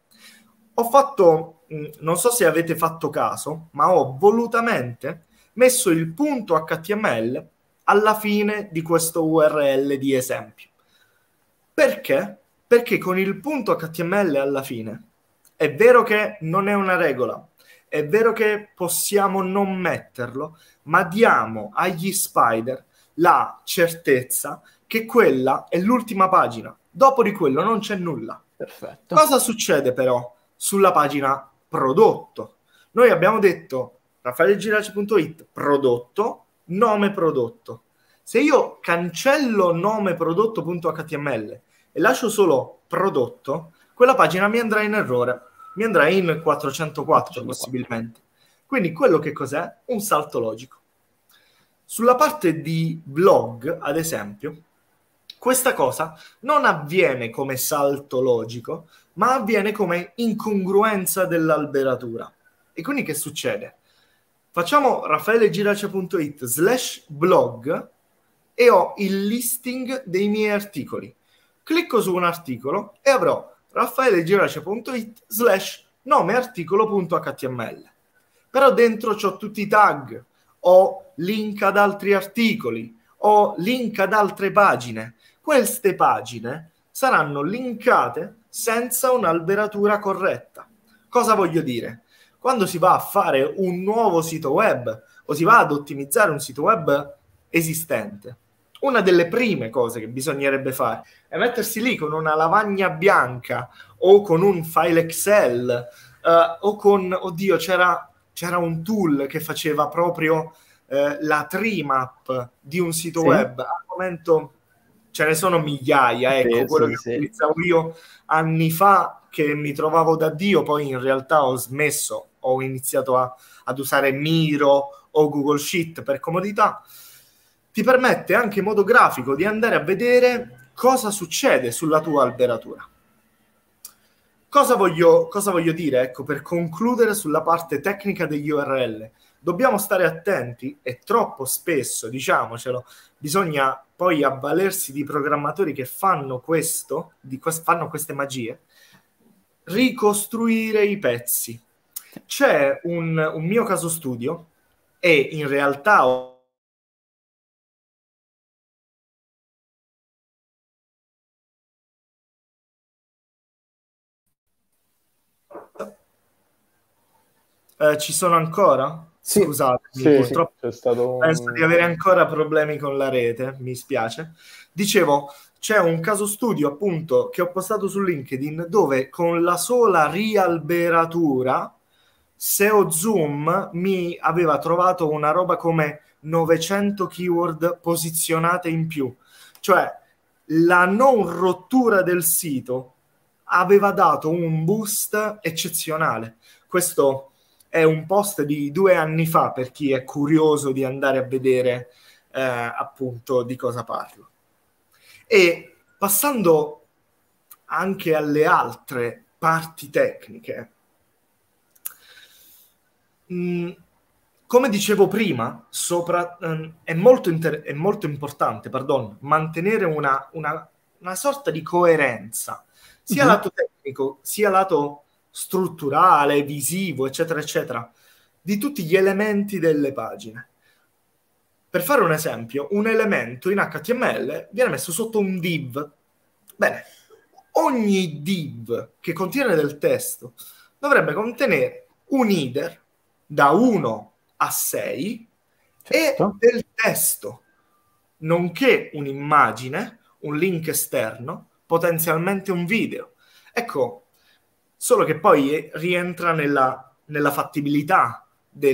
Non so se avete fatto caso, ma ho volutamente messo il punto HTML alla fine di questo URL di esempio. Perché? Perché con il punto HTML alla fine, è vero che non è una regola, è vero che possiamo non metterlo, ma diamo agli spider la certezza che quella è l'ultima pagina. Dopo di quello non c'è nulla. Perfetto. Cosa succede però sulla pagina prodotto? Noi abbiamo detto raffaelegiraci.it prodotto, nome prodotto. Se io cancello nome prodotto.html e lascio solo prodotto, quella pagina mi andrà in errore, mi andrà in 404 possibilmente. Quindi quello che cos'è? Un salto logico. Sulla parte di blog, ad esempio, questa cosa non avviene come salto logico, ma avviene come incongruenza dell'alberatura. E quindi che succede? Facciamo raffaelegiraci.it/blog e ho il listing dei miei articoli. Clicco su un articolo e avrò raffaelegiraci.it/nomearticolo.html. Però dentro c'ho tutti i tag, ho link ad altri articoli, ho link ad altre pagine. Queste pagine saranno linkate senza un'alberatura corretta. Cosa voglio dire? Quando si va a fare un nuovo sito web o si va ad ottimizzare un sito web esistente, una delle prime cose che bisognerebbe fare è mettersi lì con una lavagna bianca o con un file Excel o con, oddio, c'era un tool che faceva proprio la tree map di un sito web. Al momento ce ne sono migliaia, ecco, quello che utilizzavo io anni fa, che mi trovavo da Dio, poi in realtà ho smesso, ho iniziato ad usare Miro o Google Sheet per comodità. Ti permette anche in modo grafico di andare a vedere cosa succede sulla tua alberatura. Cosa voglio dire? Ecco, per concludere sulla parte tecnica degli URL, dobbiamo stare attenti e troppo spesso, diciamocelo, bisogna poi avvalersi di programmatori che fanno questo, fanno queste magie, ricostruire i pezzi. C'è un mio caso studio e in realtà ci sono ancora? Sì. Scusatemi, purtroppo c'è stato penso di avere ancora problemi con la rete, mi spiace. Dicevo, c'è un caso studio appunto che ho postato su LinkedIn dove con la sola rialberatura SEO Zoom mi aveva trovato una roba come 900 keyword posizionate in più. Cioè la non rottura del sito aveva dato un boost eccezionale. Questo è un post di 2 anni fa per chi è curioso di andare a vedere appunto di cosa parlo. E passando anche alle altre parti tecniche, come dicevo prima, è molto importante, mantenere una sorta di coerenza, sia lato tecnico, sia lato strutturale, visivo, eccetera, eccetera, di tutti gli elementi delle pagine. Per fare un esempio, un elemento in HTML viene messo sotto un div. Bene, ogni div che contiene del testo dovrebbe contenere un header da 1 a 6 e del testo, nonché un'immagine, un link esterno, potenzialmente un video. Ecco, solo che poi rientra nella fattibilità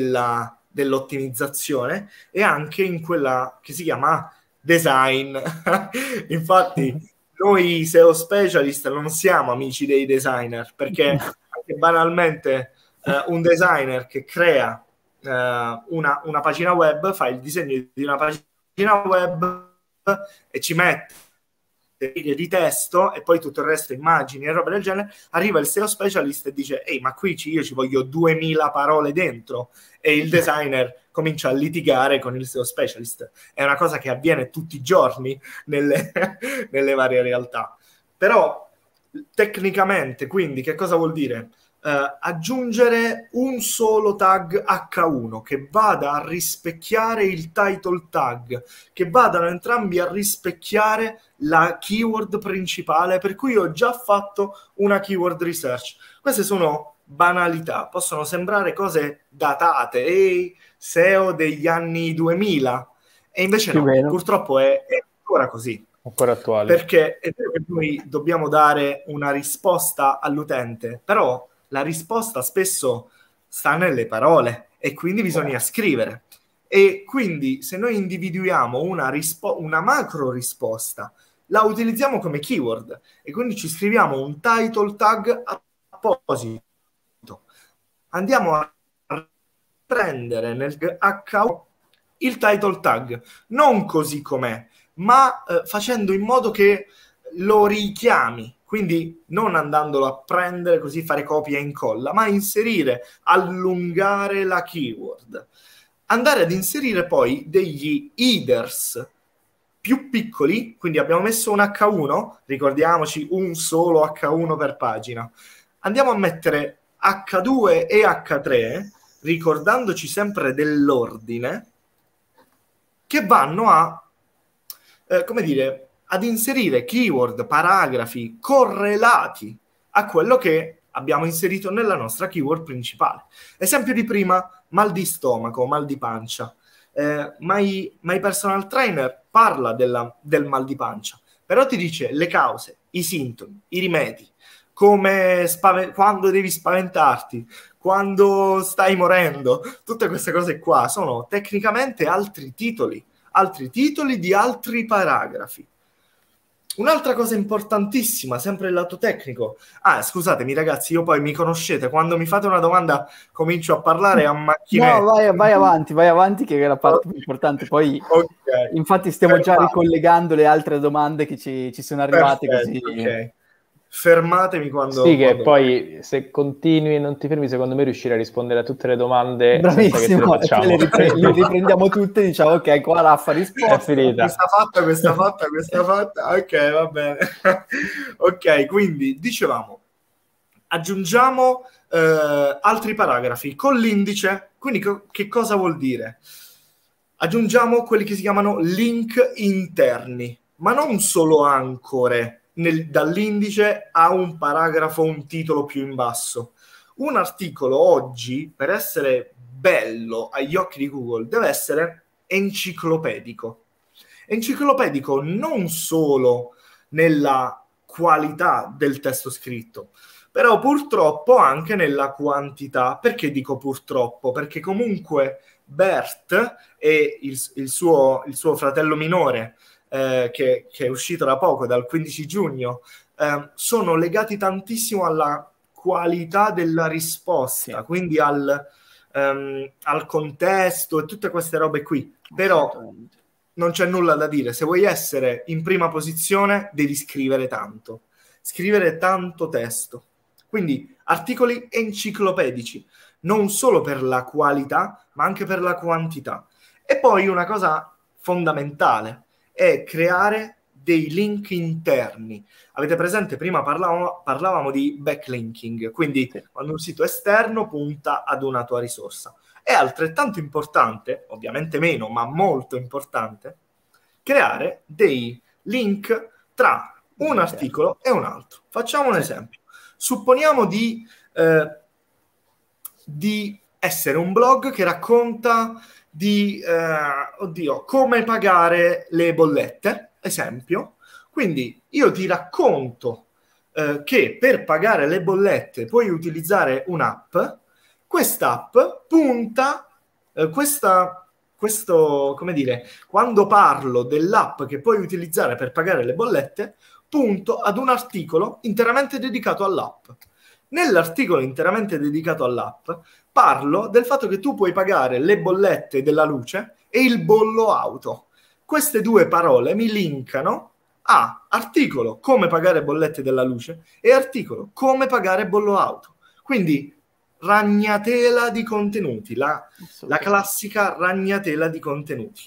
dell'ottimizzazione e anche in quella che si chiama design. Infatti noi SEO specialist non siamo amici dei designer, perché anche banalmente un designer che crea una pagina web, fa il disegno di una pagina web e ci mette righe di testo e poi tutto il resto immagini e roba del genere, arriva il SEO specialist e dice ehi, ma qui io ci voglio 2000 parole dentro, e il designer comincia a litigare con il SEO specialist. È una cosa che avviene tutti i giorni nelle varie realtà. Però tecnicamente, quindi, che cosa vuol dire? Aggiungere un solo tag H1 che vada a rispecchiare il title tag, che vadano entrambi a rispecchiare la keyword principale, per cui ho già fatto una keyword research. Queste sono banalità, possono sembrare cose datate, SEO degli anni 2000, e invece no, purtroppo è ancora così. Ancora attuale. Perché è vero che noi dobbiamo dare una risposta all'utente, però la risposta spesso sta nelle parole e quindi bisogna scrivere. E quindi se noi individuiamo una macro risposta, la utilizziamo come keyword e quindi ci scriviamo un title tag apposito. Andiamo a prendere nel H1 il title tag, non così com'è, ma facendo in modo che lo richiami. Quindi non andandolo a prendere così, fare copia e incolla, ma inserire, allungare la keyword. Andare ad inserire poi degli headers più piccoli, quindi abbiamo messo un H1, ricordiamoci un solo H1 per pagina. Andiamo a mettere H2 e H3, ricordandoci sempre dell'ordine, che vanno a, come dire, ad inserire keyword, paragrafi correlati a quello che abbiamo inserito nella nostra keyword principale. Esempio di prima, mal di stomaco, mal di pancia. My personal trainer parla del mal di pancia, però ti dice le cause, i sintomi, i rimedi, quando devi spaventarti, quando stai morendo. Tutte queste cose qua sono tecnicamente altri titoli di altri paragrafi. Un'altra cosa importantissima, sempre il lato tecnico. Scusatemi ragazzi, io poi mi conoscete, quando mi fate una domanda comincio a parlare a macchinetta. No, vai avanti che è la parte più importante. Poi, infatti stiamo già ricollegando le altre domande che ci sono arrivate. Perfetto, così. ok. Fermatemi quando... Sì, che poi se continui e non ti fermi, secondo me riuscire a rispondere a tutte le domande. Bravissimo, senza che le riprendiamo tutte e diciamo ok, qua Raffa risposta. È finita. Questa fatta, ok, va bene. Ok, quindi dicevamo, aggiungiamo altri paragrafi con l'indice. Quindi che cosa vuol dire? Aggiungiamo quelli che si chiamano link interni, ma non solo ancore dall'indice a un paragrafo, un titolo più in basso. Un articolo oggi, per essere bello agli occhi di Google, deve essere enciclopedico. Enciclopedico non solo nella qualità del testo scritto, però purtroppo anche nella quantità. Perché dico purtroppo? Perché comunque Bert e il suo fratello minore, che è uscito da poco, dal 15 giugno, sono legati tantissimo alla qualità della risposta, sì. Quindi al contesto e tutte queste robe qui. Però non c'è nulla da dire. Se vuoi essere in prima posizione, devi scrivere tanto testo. Quindi articoli enciclopedici, non solo per la qualità, ma anche per la quantità. E poi una cosa fondamentale è creare dei link interni. Avete presente? Prima parlavamo di backlinking, quindi sì, quando un sito esterno punta ad una tua risorsa. È altrettanto importante, ovviamente meno, ma molto importante, creare dei link tra un articolo e un altro. Facciamo un esempio. Supponiamo di essere un blog che racconta di come pagare le bollette, esempio. Quindi io ti racconto che per pagare le bollette puoi utilizzare un'app. Quest'app punta come dire, quando parlo dell'app che puoi utilizzare per pagare le bollette, punto ad un articolo interamente dedicato all'app. Nell'articolo interamente dedicato all'app parlo del fatto che tu puoi pagare le bollette della luce e il bollo auto. Queste due parole mi linkano a articolo come pagare bollette della luce e articolo come pagare bollo auto. Quindi ragnatela di contenuti, la classica ragnatela di contenuti.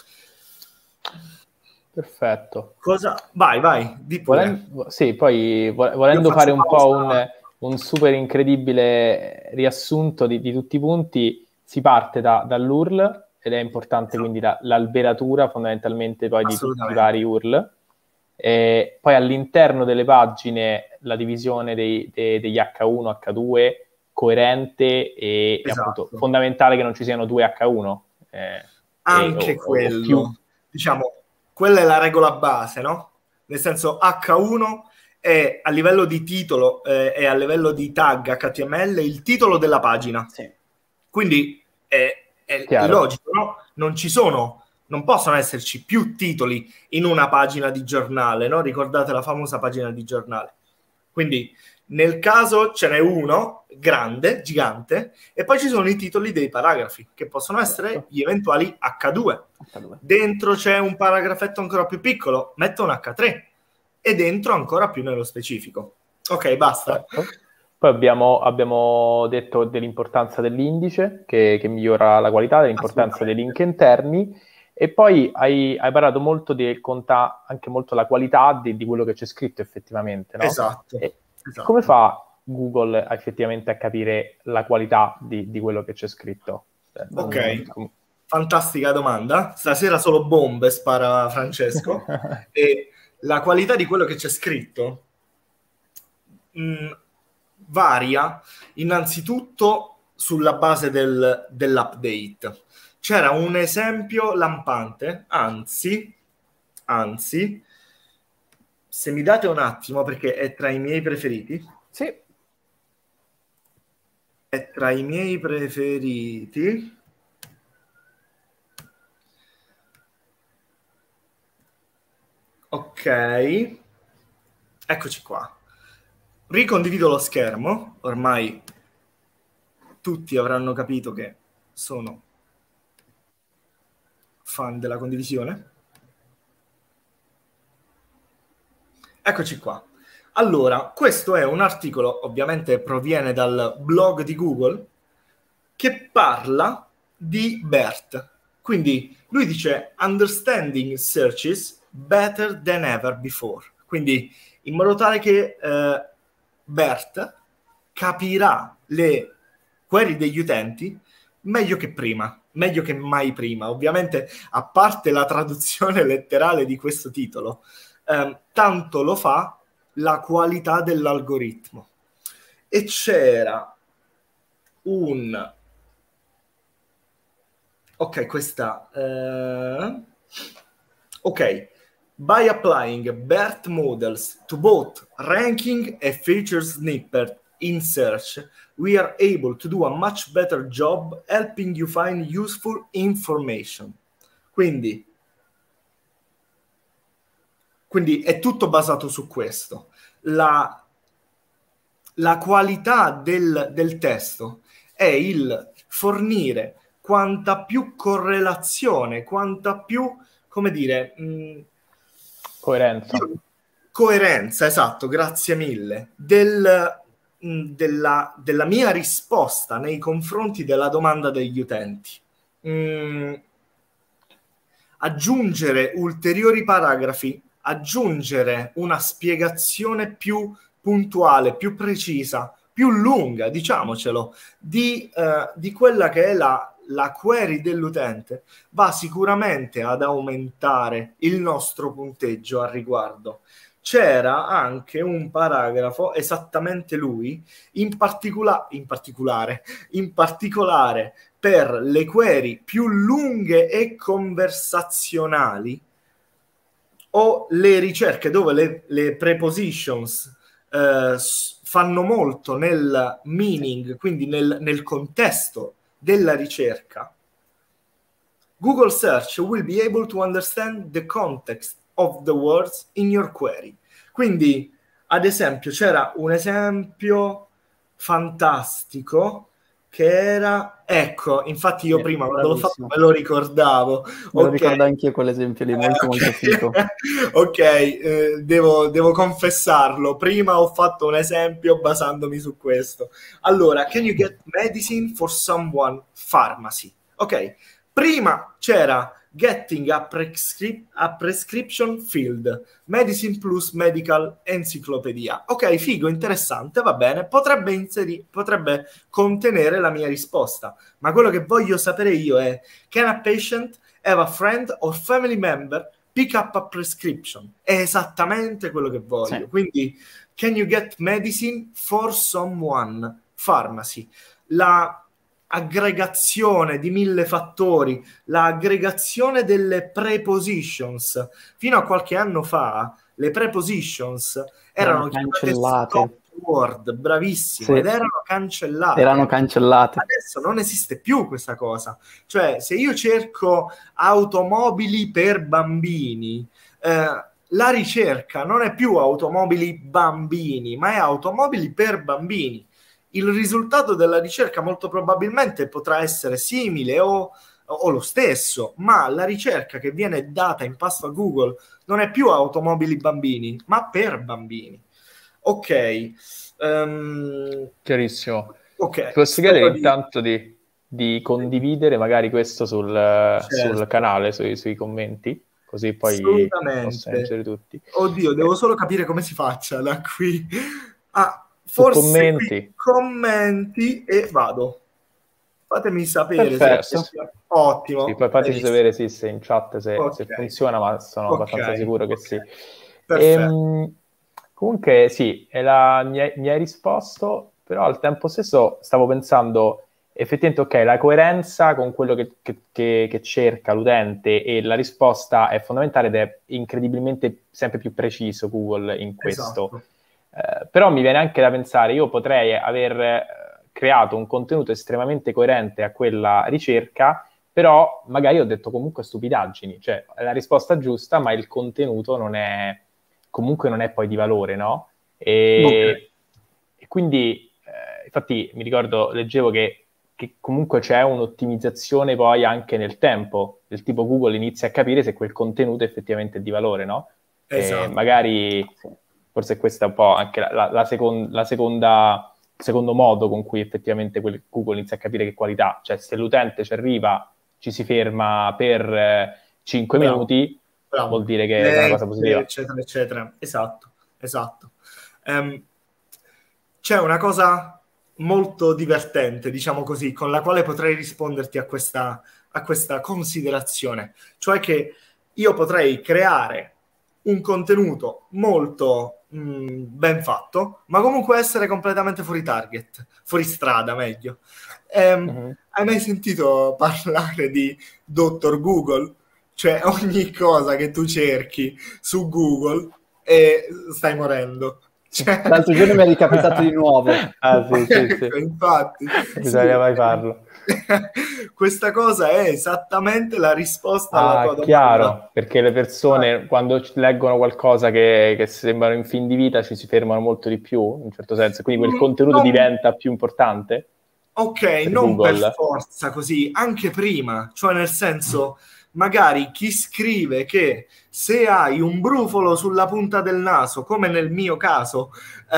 Perfetto. Vai, di pure. Sì, poi volendo fare un po' un super incredibile riassunto di tutti i punti, si parte dall'URL, ed è importante, esatto, quindi l'alberatura fondamentalmente poi di tutti i vari URL. E poi all'interno delle pagine la divisione degli H1, H2, coerente e esatto, appunto fondamentale che non ci siano due H1. Anche quello, più. Diciamo, quella è la regola base, no? Nel senso, H1 è a livello di titolo e a livello di tag HTML il titolo della pagina. Sì. Quindi è logico, no? Non possono esserci più titoli in una pagina di giornale, no? Ricordate la famosa pagina di giornale. Quindi nel caso ce n'è uno grande, gigante, e poi ci sono i titoli dei paragrafi, che possono essere gli eventuali H2. Dentro c'è un paragrafetto ancora più piccolo, metto un H3, e dentro ancora più nello specifico. Ok, basta. Poi abbiamo detto dell'importanza dell'indice, che migliora la qualità, dell'importanza dei link interni, e poi hai parlato molto anche molto la qualità di quello che c'è scritto effettivamente, no? Esatto. Come fa Google effettivamente a capire la qualità di quello che c'è scritto? Fantastica domanda. Stasera solo bombe spara Francesco. E la qualità di quello che c'è scritto varia innanzitutto sulla base dell'update. C'era un esempio lampante, anzi, se mi date un attimo, perché è tra i miei preferiti. Sì. È tra i miei preferiti. Ok. Eccoci qua. Ricondivido lo schermo. Ormai tutti avranno capito che sono fan della condivisione. Eccoci qua. Allora, questo è un articolo, ovviamente proviene dal blog di Google, che parla di BERT. Quindi lui dice Understanding Searches Better Than Ever Before. Quindi in modo tale che BERT capirà le query degli utenti meglio che prima, meglio che mai prima. Ovviamente, a parte la traduzione letterale di questo titolo, tanto lo fa la qualità dell'algoritmo. E c'era un... Ok, questa... Ok. By applying BERT models to both ranking e feature snippet in search, we are able to do a much better job helping you find useful information. Quindi è tutto basato su questo. La qualità del testo è il fornire quanta più correlazione, quanta più, come dire... Coerenza, esatto, grazie mille, della mia risposta nei confronti della domanda degli utenti. Aggiungere ulteriori paragrafi, aggiungere una spiegazione più puntuale, più precisa, più lunga, diciamocelo, di quella che è la query dell'utente, va sicuramente ad aumentare il nostro punteggio al riguardo. C'era anche un paragrafo, esattamente lui, in particolare per le query più lunghe e conversazionali o le ricerche dove le prepositions fanno molto nel meaning, quindi nel contesto della ricerca. Google Search will be able to understand the context of the words in your query. Quindi, ad esempio, c'era un esempio fantastico che era, ecco, infatti io prima quando l'ho fatto me lo ricordavo. Me lo ricordo anch'io quell'esempio lì, molto molto figo. Ok, devo confessarlo, prima ho fatto un esempio basandomi su questo. Allora, can you get medicine for someone? Pharmacy. Ok, prima c'era getting a prescription field, medicine plus medical encyclopedia. Ok, figo, interessante, va bene, potrebbe contenere la mia risposta, ma quello che voglio sapere io è: can a patient have a friend or family member pick up a prescription? È esattamente quello che voglio. Sì. Quindi, can you get medicine for someone? Pharmacy. La aggregazione di 1000 fattori, l'aggregazione delle prepositions. Fino a qualche anno fa le prepositions erano cancellate. Word, bravissimo, sì. Ed erano cancellate. Adesso non esiste più questa cosa. Cioè, se io cerco automobili per bambini, la ricerca non è più automobili bambini, ma è automobili per bambini. Il risultato della ricerca molto probabilmente potrà essere simile o lo stesso, ma la ricerca che viene data in pasto a Google non è più automobili bambini, ma per bambini. Ok. Chiarissimo. Okay. Posso chiedere intanto di condividere magari questo sul canale, sui commenti, così poi possono leggere tutti. Oddio, devo solo capire come si faccia da qui. Forse commenti e vado. Fatemi sapere. Ottimo. Sì, poi fateci sapere se in chat se funziona, ma sono abbastanza sicuro che sì. Comunque sì, mi hai risposto, però al tempo stesso stavo pensando effettivamente, ok, la coerenza con quello che cerca l'utente e la risposta è fondamentale ed è incredibilmente sempre più preciso Google in questo. Esatto. Però mi viene anche da pensare, io potrei aver creato un contenuto estremamente coerente a quella ricerca, però magari ho detto comunque stupidaggini, cioè è la risposta giusta, ma il contenuto comunque non è poi di valore, no? Ok. E quindi, infatti, mi ricordo, leggevo che comunque c'è un'ottimizzazione poi anche nel tempo, del tipo Google inizia a capire se quel contenuto effettivamente è di valore, no? E Esatto. magari, forse questa è un po' anche il secondo modo con cui effettivamente Google inizia a capire che qualità, cioè se l'utente ci arriva, ci si ferma per 5 Bravo, minuti, vuol bravo. dire che è una cosa Legge, positiva. eccetera, eccetera. Esatto, esatto. Ehm, C'è una cosa molto divertente, diciamo così, con la quale potrei risponderti a questa considerazione, cioè che io potrei creare un contenuto molto ben fatto, ma comunque essere completamente fuori target, fuori strada, meglio. Mhm. Hai mai sentito parlare di Dottor Google? Cioè ogni cosa che tu cerchi su Google e stai morendo. Cioè... L'altro giorno mi è ricapitato di nuovo. Ah, sì, sì, sì. Ecco, infatti, Non bisogna sì. mai farlo. Questa cosa è esattamente la risposta alla tua Ah, domanda. chiaro, perché le Ah, persone quando leggono qualcosa che sembrano in fin di vita ci si fermano molto di più, in un certo senso, quindi quel contenuto non, diventa più importante ok, per non per Google. forza così, anche prima, cioè nel senso, magari chi scrive che se hai un brufolo sulla punta del naso, come nel mio caso,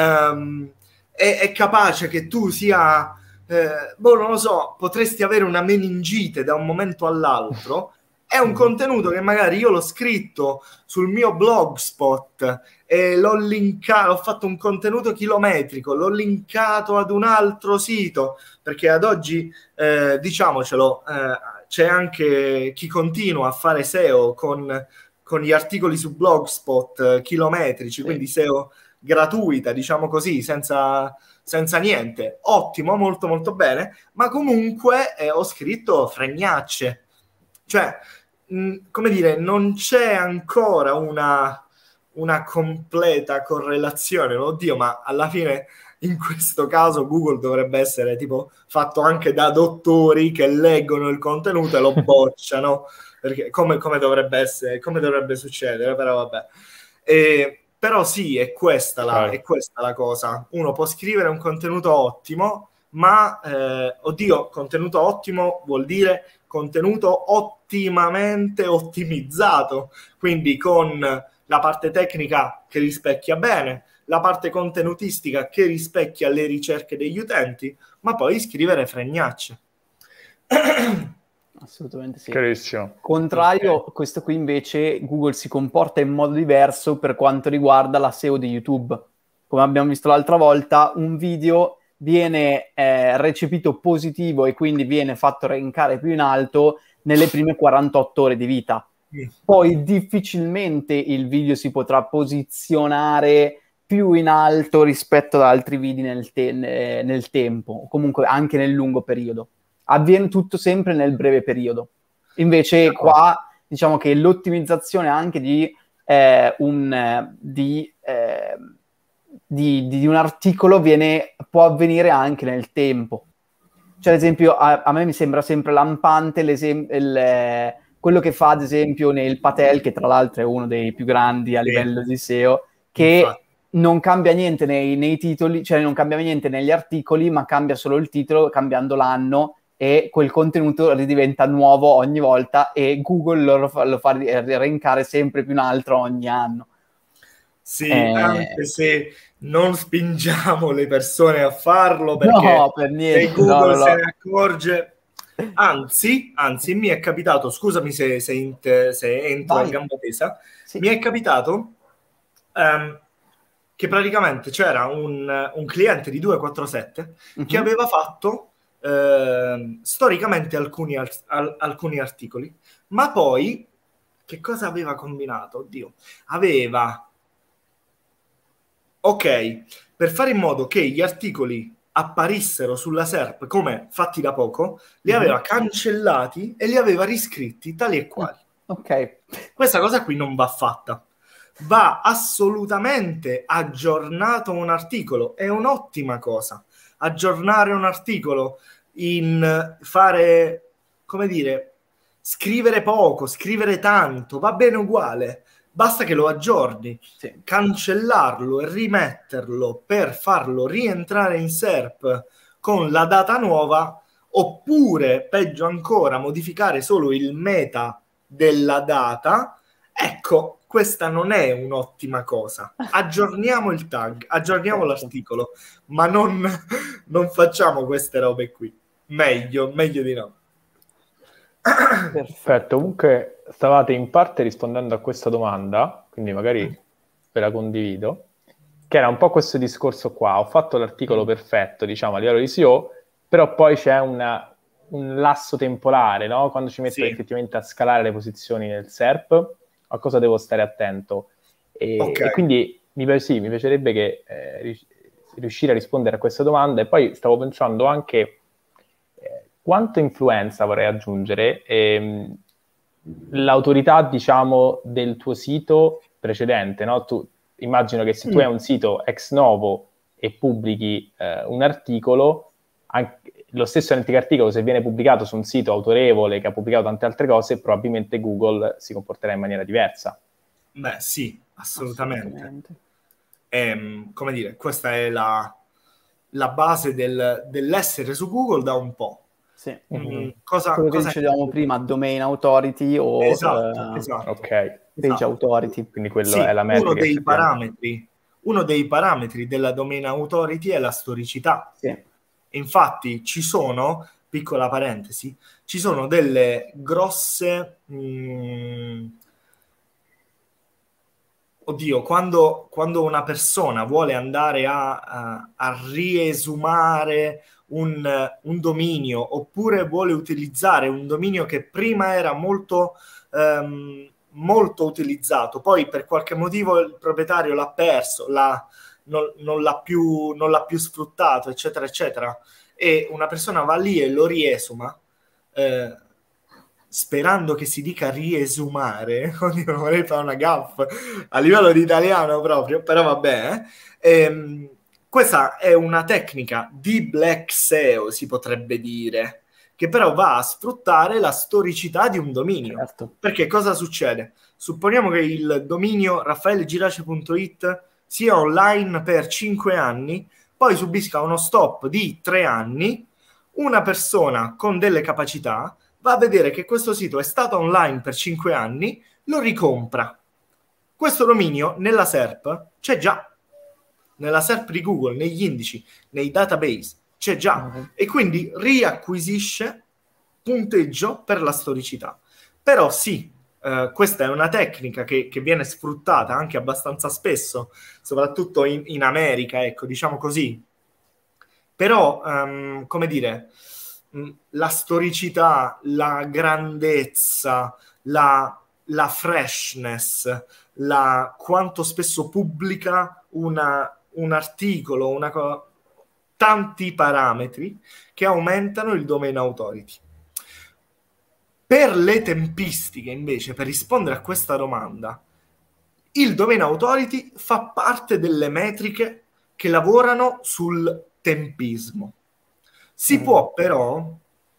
è capace che tu sia, boh, non lo so, potresti avere una meningite da un momento all'altro. È un Mhm. contenuto che magari io l'ho scritto sul mio blogspot e l'ho linkato, ho fatto un contenuto chilometrico, l'ho linkato ad un altro sito perché ad oggi, diciamocelo, c'è anche chi continua a fare SEO con gli articoli su Blogspot chilometrici, Sì. quindi SEO gratuita, diciamo così, senza niente. Ottimo, molto molto bene, ma comunque ho scritto fregnacce. Cioè, come dire, non c'è ancora una completa correlazione. Oddio, ma alla fine in questo caso Google dovrebbe essere tipo fatto anche da dottori che leggono il contenuto e lo bocciano, perché come dovrebbe essere, come dovrebbe succedere, però vabbè. Però sì, è Chiaro. questa la cosa. Uno può scrivere un contenuto ottimo, ma oddio, contenuto ottimo vuol dire contenuto ottimamente ottimizzato, quindi con la parte tecnica che rispecchia bene, la parte contenutistica che rispecchia le ricerche degli utenti, ma poi scrivere fregnacce. Assolutamente sì. Chiarissimo. Contrario, questo qui invece Google si comporta in modo diverso per quanto riguarda la SEO di YouTube. Come abbiamo visto l'altra volta, un video viene recepito positivo e quindi viene fatto rankare più in alto nelle prime 48 ore di vita. Poi difficilmente il video si potrà posizionare più in alto rispetto ad altri video nel tempo, o comunque anche nel lungo periodo. Avviene tutto sempre nel breve periodo. Invece qua diciamo che l'ottimizzazione anche di un articolo può avvenire anche nel tempo. Cioè, ad esempio, a me mi sembra sempre lampante quello che fa, ad esempio, Neil Patel, che tra l'altro è uno dei più grandi a Sì, livello di SEO, infatti. che non cambia niente nei titoli, cioè non cambia niente negli articoli, ma cambia solo il titolo cambiando l'anno e quel contenuto ridiventa nuovo ogni volta e Google lo fa rankare sempre più in alto ogni anno. Sì, anche se non spingiamo le persone a farlo No, perché per se niente, no, Google no, se no. ne accorge, anzi, mi è capitato, scusami se entro a Vai, gamba tesa, sì. mi è capitato che praticamente c'era un cliente di 247 che Mhm. aveva fatto storicamente alcuni articoli, ma poi che cosa aveva combinato? Oddio, aveva Ok, per fare in modo che gli articoli apparissero sulla SERP come fatti da poco, li aveva cancellati e li aveva riscritti tali e quali. Ok. Questa cosa qui non va fatta. Va assolutamente aggiornato un articolo. È un'ottima cosa. Aggiornare un articolo in fare, come dire, scrivere poco, scrivere tanto, va bene uguale. Basta che lo aggiorni. Sì. Cancellarlo e rimetterlo per farlo rientrare in SERP con la data nuova, oppure, peggio ancora, modificare solo il meta della data. Ecco, questa non è un'ottima cosa. Aggiorniamo il tag, aggiorniamo l'articolo, ma non facciamo queste robe qui. Meglio di no. Perfetto, comunque stavate in parte rispondendo a questa domanda, quindi magari ve la condivido, che era un po' questo discorso qua. Ho fatto l'articolo perfetto, diciamo, a livello di SEO, però poi c'è un lasso temporale, no? Quando ci metto effettivamente a scalare le posizioni nel SERP, a cosa devo stare attento. E quindi mi piacerebbe che riuscire a rispondere a questa domanda. E poi stavo pensando anche quanto influenza, vorrei aggiungere, l'autorità, diciamo, del tuo sito precedente, no? Immagino che se tu hai un sito ex novo e pubblichi un articolo, lo stesso identico articolo, se viene pubblicato su un sito autorevole che ha pubblicato tante altre cose, probabilmente Google si comporterà in maniera diversa. Beh, sì, assolutamente. Come dire, questa è la base dell'essere su Google da un po'. Sì. Quello che dicevamo prima, domain authority o esatto. Page authority. Quindi quello è la metrica. Uno dei parametri della domain authority è la storicità. Sì. Infatti ci sono, piccola parentesi, ci sono delle grosse... Oddio, quando una persona vuole andare a riesumare un dominio, oppure vuole utilizzare un dominio che prima era molto utilizzato, poi per qualche motivo il proprietario l'ha perso, non l'ha più sfruttato, eccetera, eccetera, e una persona va lì e lo riesuma, sperando che si dica riesumare, non vorrei fare una gaffa a livello di italiano proprio, però vabbè. Questa è una tecnica di Black SEO, si potrebbe dire, che però va a sfruttare la storicità di un dominio. Certo. Perché cosa succede? Supponiamo che il dominio raffaelegirace.it sia online per 5 anni, poi subisca uno stop di 3 anni, una persona con delle capacità va a vedere che questo sito è stato online per 5 anni, lo ricompra. Questo dominio nella SERP c'è già. Nella SERP di Google, negli indici, nei database, c'è già. E quindi riacquisisce punteggio per la storicità. Però sì, questa è una tecnica che viene sfruttata anche abbastanza spesso, soprattutto in America, ecco, diciamo così. Però, come dire, la storicità, la grandezza, la freshness, quanto spesso pubblica un articolo, tanti parametri che aumentano il domain authority. Per le tempistiche, invece, per rispondere a questa domanda, il domain authority fa parte delle metriche che lavorano sul tempismo. Si può però,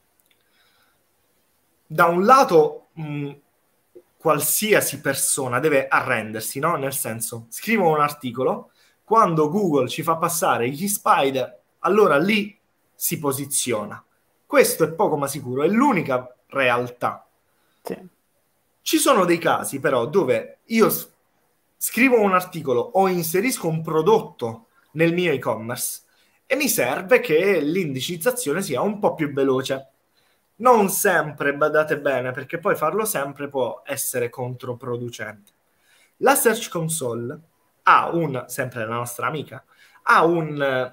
da un lato, qualsiasi persona deve arrendersi, no? Nel senso, scrivo un articolo, quando Google ci fa passare gli spider, allora lì si posiziona. Questo è poco ma sicuro, è l'unica realtà. Sì. Ci sono dei casi però dove io scrivo un articolo o inserisco un prodotto nel mio e-commerce e mi serve che l'indicizzazione sia un po' più veloce. Non sempre, badate bene, perché poi farlo sempre può essere controproducente. La Search Console ha sempre la nostra amica, ha una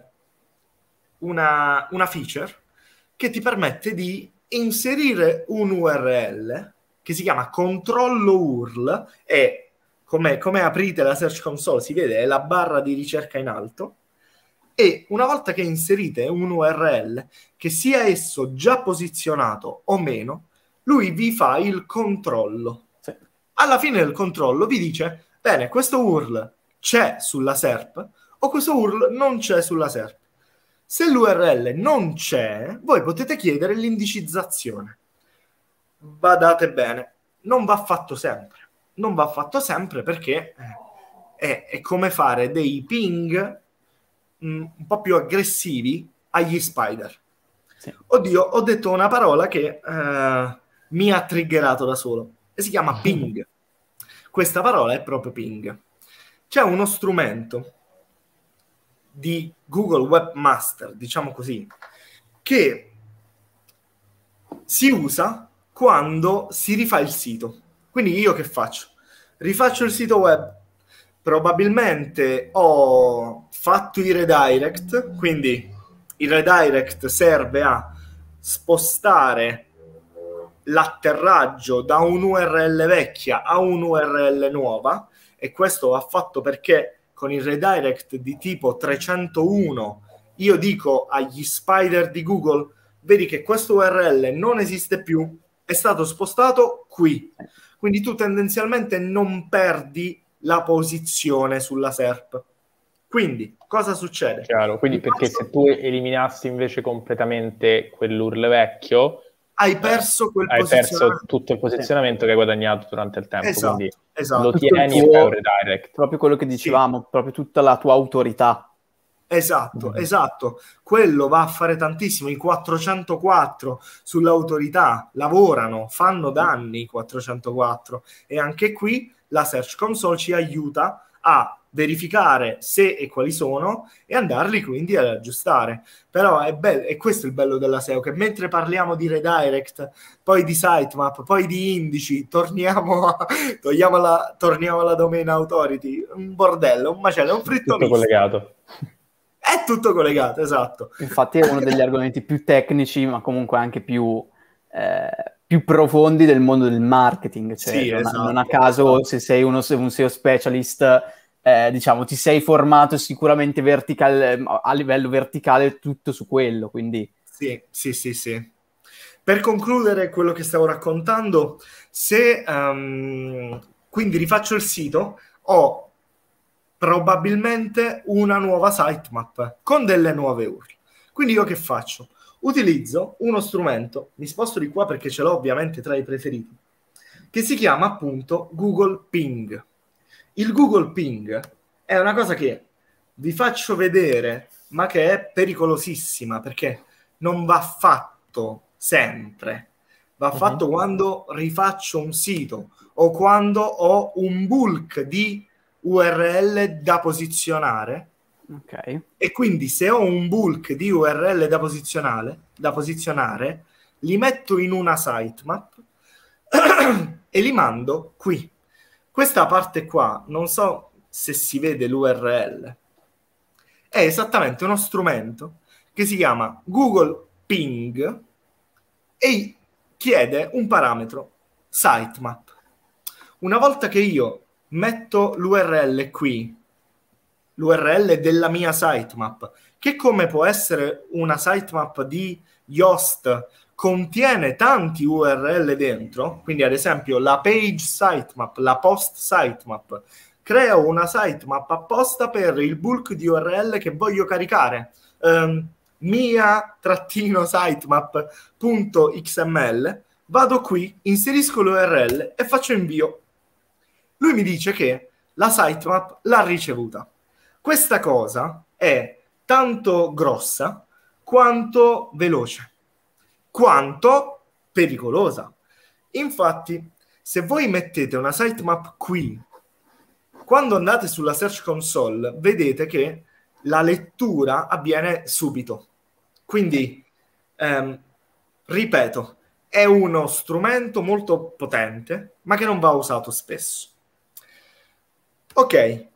feature che ti permette di inserire un URL che si chiama controllo URL e come aprite la Search Console, si vede, è la barra di ricerca in alto, e una volta che inserite un URL, che sia esso già posizionato o meno, lui vi fa il controllo. Sì. Alla fine del controllo vi dice, bene, questo URL c'è sulla SERP o questo URL non c'è sulla SERP. Se l'URL non c'è, voi potete chiedere l'indicizzazione. Badate bene, non va fatto sempre. Non va fatto sempre perché è come fare dei ping un po' più aggressivi agli spider. Sì. Oddio, ho detto una parola che mi ha triggerato da solo e si chiama ping. Questa parola è proprio ping. C'è uno strumento di Google Webmaster, diciamo così, che si usa quando si rifà il sito. Quindi io che faccio? Rifaccio il sito web, probabilmente ho fatto i redirect, quindi il redirect serve a spostare l'atterraggio da un'URL vecchia a un'URL nuova, e questo va fatto perché con il redirect di tipo 301 io dico agli spider di Google, vedi che questo URL non esiste più, è stato spostato qui. Quindi tu tendenzialmente non perdi la posizione sulla SERP. Quindi, cosa succede? Chiaro, quindi perché se tu eliminassi invece completamente quell'URL vecchio, hai perso quel hai perso posizionamento. tutto il posizionamento che hai guadagnato durante il tempo, Esatto, quindi esatto. lo Tutto tieni il e tuo- fai un redirect. Proprio quello che dicevamo, proprio tutta la tua autorità. Esatto, esatto. Quello va a fare tantissimo. I 404 sull'autorità lavorano, fanno danni i 404, e anche qui la Search Console ci aiuta a verificare se e quali sono e andarli quindi ad aggiustare. Però è bello, e questo è il bello della SEO, che mentre parliamo di redirect, poi di sitemap, poi di indici, torniamo alla domain authority, un bordello, un macello, un fritto Tutto misto. collegato. È tutto collegato, esatto. Infatti è uno degli argomenti più tecnici, ma comunque anche più profondi del mondo del marketing. Cioè, Sì, non a esatto, caso, esatto. se sei un SEO specialist, diciamo, ti sei formato sicuramente a livello verticale tutto su quello. Quindi Sì, sì, sì, sì. Per concludere quello che stavo raccontando, se quindi rifaccio il sito, ho probabilmente una nuova sitemap con delle nuove URL. Quindi io che faccio? Utilizzo uno strumento, mi sposto di qua perché ce l'ho ovviamente tra i preferiti, che si chiama appunto Google Ping. Il Google Ping è una cosa che vi faccio vedere, ma che è pericolosissima perché non va fatto sempre. Va fatto quando rifaccio un sito o quando ho un bulk di URL da posizionare. ok. E quindi se ho un bulk di URL da posizionare, li metto in una sitemap e li mando qui. Questa parte qua, non so se si vede l'URL, è esattamente uno strumento che si chiama Google Ping e chiede un parametro sitemap. Una volta che io metto l'URL qui, l'URL della mia sitemap, che come può essere una sitemap di Yoast, contiene tanti URL dentro, quindi ad esempio la page sitemap, la post sitemap, creo una sitemap apposta per il bulk di URL che voglio caricare, mia-sitemap.xml, vado qui, inserisco l'URL e faccio invio. Lui mi dice che la sitemap l'ha ricevuta. Questa cosa è tanto grossa quanto veloce, quanto pericolosa. Infatti, se voi mettete una sitemap qui, quando andate sulla Search Console, vedete che la lettura avviene subito. Quindi, ripeto, è uno strumento molto potente, ma che non va usato spesso. Ok.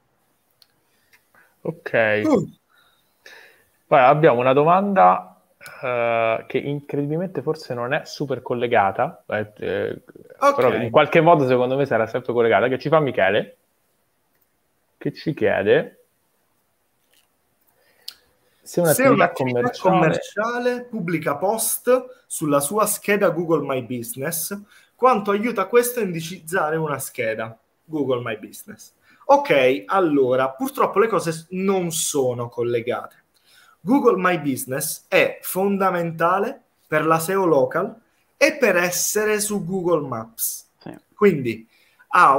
Ok. Poi abbiamo una domanda che incredibilmente forse non è super collegata, però in qualche modo secondo me sarà sempre collegata, che ci fa Michele, che ci chiede se Se un'attività un'attività commerciale pubblica post sulla sua scheda Google My Business, quanto aiuta questo a indicizzare una scheda Google My Business? Ok, allora, purtroppo le cose non sono collegate. Google My Business è fondamentale per la SEO local e per essere su Google Maps. Sì. Quindi ha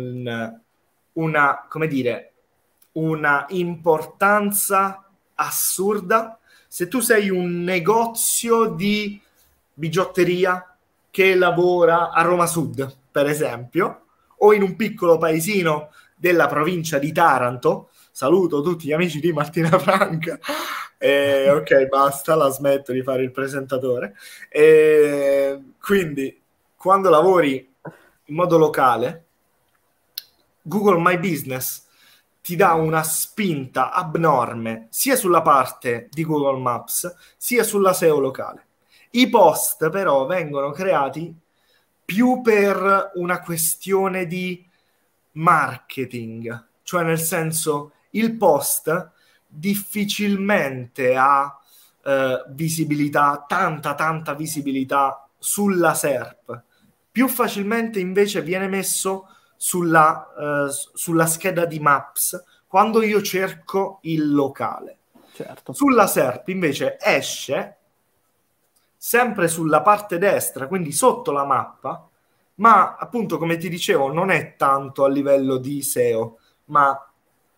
come dire, una importanza assurda. Se tu sei un negozio di bigiotteria che lavora a Roma Sud, per esempio, o in un piccolo paesino della provincia di Taranto, saluto tutti gli amici di Martina Franca, ok, basta, la smetto di fare il presentatore. Quindi, quando lavori in modo locale, Google My Business ti dà una spinta abnorme sia sulla parte di Google Maps sia sulla SEO locale. I post però vengono creati più per una questione di marketing, cioè nel senso il post difficilmente ha visibilità, tanta visibilità sulla SERP, più facilmente invece viene messo sulla scheda di Maps quando io cerco il locale. Certo. Sulla SERP invece esce sempre sulla parte destra, quindi sotto la mappa, ma appunto come ti dicevo non è tanto a livello di SEO, ma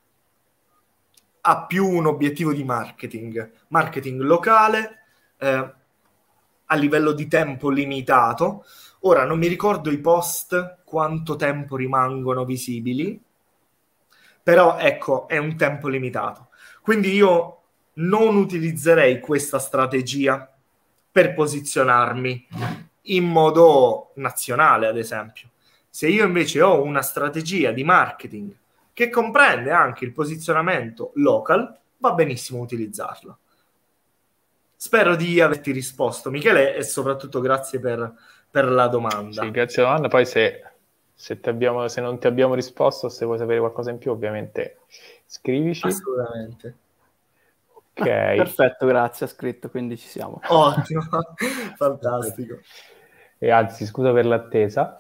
ha più un obiettivo di marketing locale, a livello di tempo limitato. Ora non mi ricordo i post quanto tempo rimangono visibili, però ecco, è un tempo limitato. Quindi io non utilizzerei questa strategia per posizionarmi in modo nazionale, ad esempio. Se io invece ho una strategia di marketing che comprende anche il posizionamento local, va benissimo utilizzarla. Spero di averti risposto, Michele, e soprattutto grazie per la domanda. Sì, grazie alla domanda. Poi se non ti abbiamo risposto, se vuoi sapere qualcosa in più, ovviamente scrivici. Assolutamente. Ok. Perfetto, grazie, ha scritto, quindi ci siamo. Ottimo, fantastico. E anzi, scusa per l'attesa.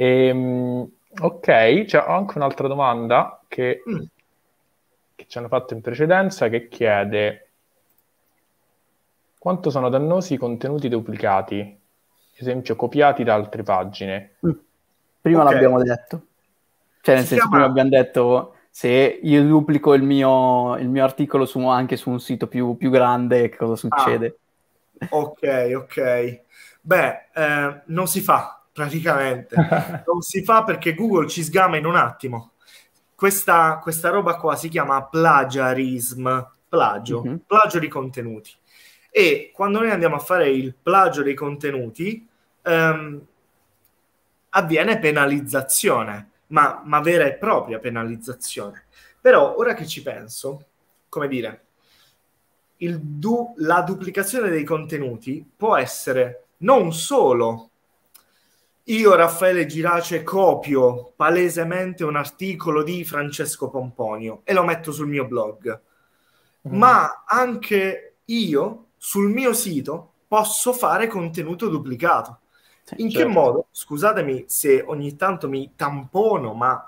Ok, ho anche un'altra domanda che ci hanno fatto in precedenza, che chiede: quanto sono dannosi i contenuti duplicati, ad esempio copiati da altre pagine? Prima Ok. l'abbiamo detto. Cioè, nel senso, prima abbiamo detto, se io duplico il mio articolo anche su un sito più grande, che cosa succede? Ok. Beh, non si fa, praticamente. Non si fa perché Google ci sgama in un attimo. Questa roba qua si chiama plagiarism, plagio di contenuti. E quando noi andiamo a fare il plagio dei contenuti, avviene penalizzazione, ma vera e propria penalizzazione. Però ora che ci penso, come dire, la duplicazione dei contenuti può essere non solo io, Raffaele Girace, copio palesemente un articolo di Francesco Pomponio e lo metto sul mio blog, ma anche io sul mio sito posso fare contenuto duplicato. In che modo? Scusatemi se ogni tanto mi tampono, ma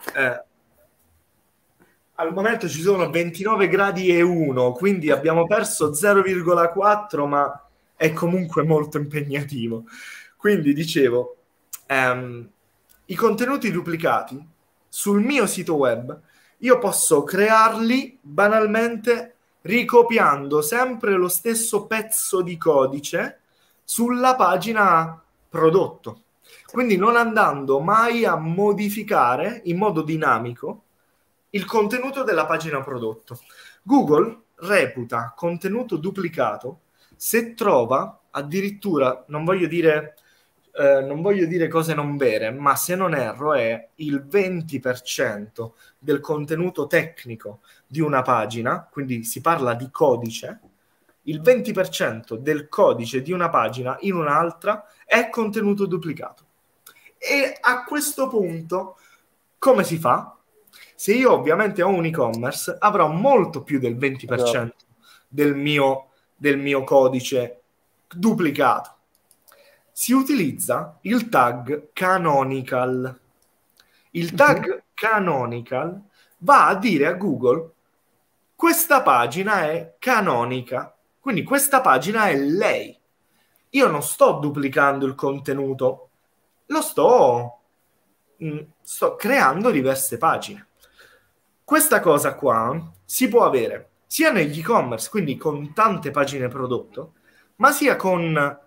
al momento ci sono 29 gradi e 1, quindi abbiamo perso 0,4, ma è comunque molto impegnativo. Quindi dicevo, i contenuti duplicati sul mio sito web, io posso crearli banalmente ricopiando sempre lo stesso pezzo di codice sulla pagina prodotto. Quindi non andando mai a modificare in modo dinamico il contenuto della pagina prodotto. Google reputa contenuto duplicato se trova addirittura, non voglio dire cose non vere, ma se non erro è il 20% del contenuto tecnico di una pagina, quindi si parla di codice, il 20% del codice di una pagina in un'altra è contenuto duplicato. E a questo punto come si fa? Se io ovviamente ho un e-commerce, avrò molto più del 20% del mio codice duplicato. Si utilizza il tag canonical. Il tag canonical va a dire a Google: questa pagina è canonica, quindi questa pagina è lei. Io non sto duplicando il contenuto, lo sto creando diverse pagine. Questa cosa qua si può avere sia negli e-commerce, quindi con tante pagine prodotto, ma sia con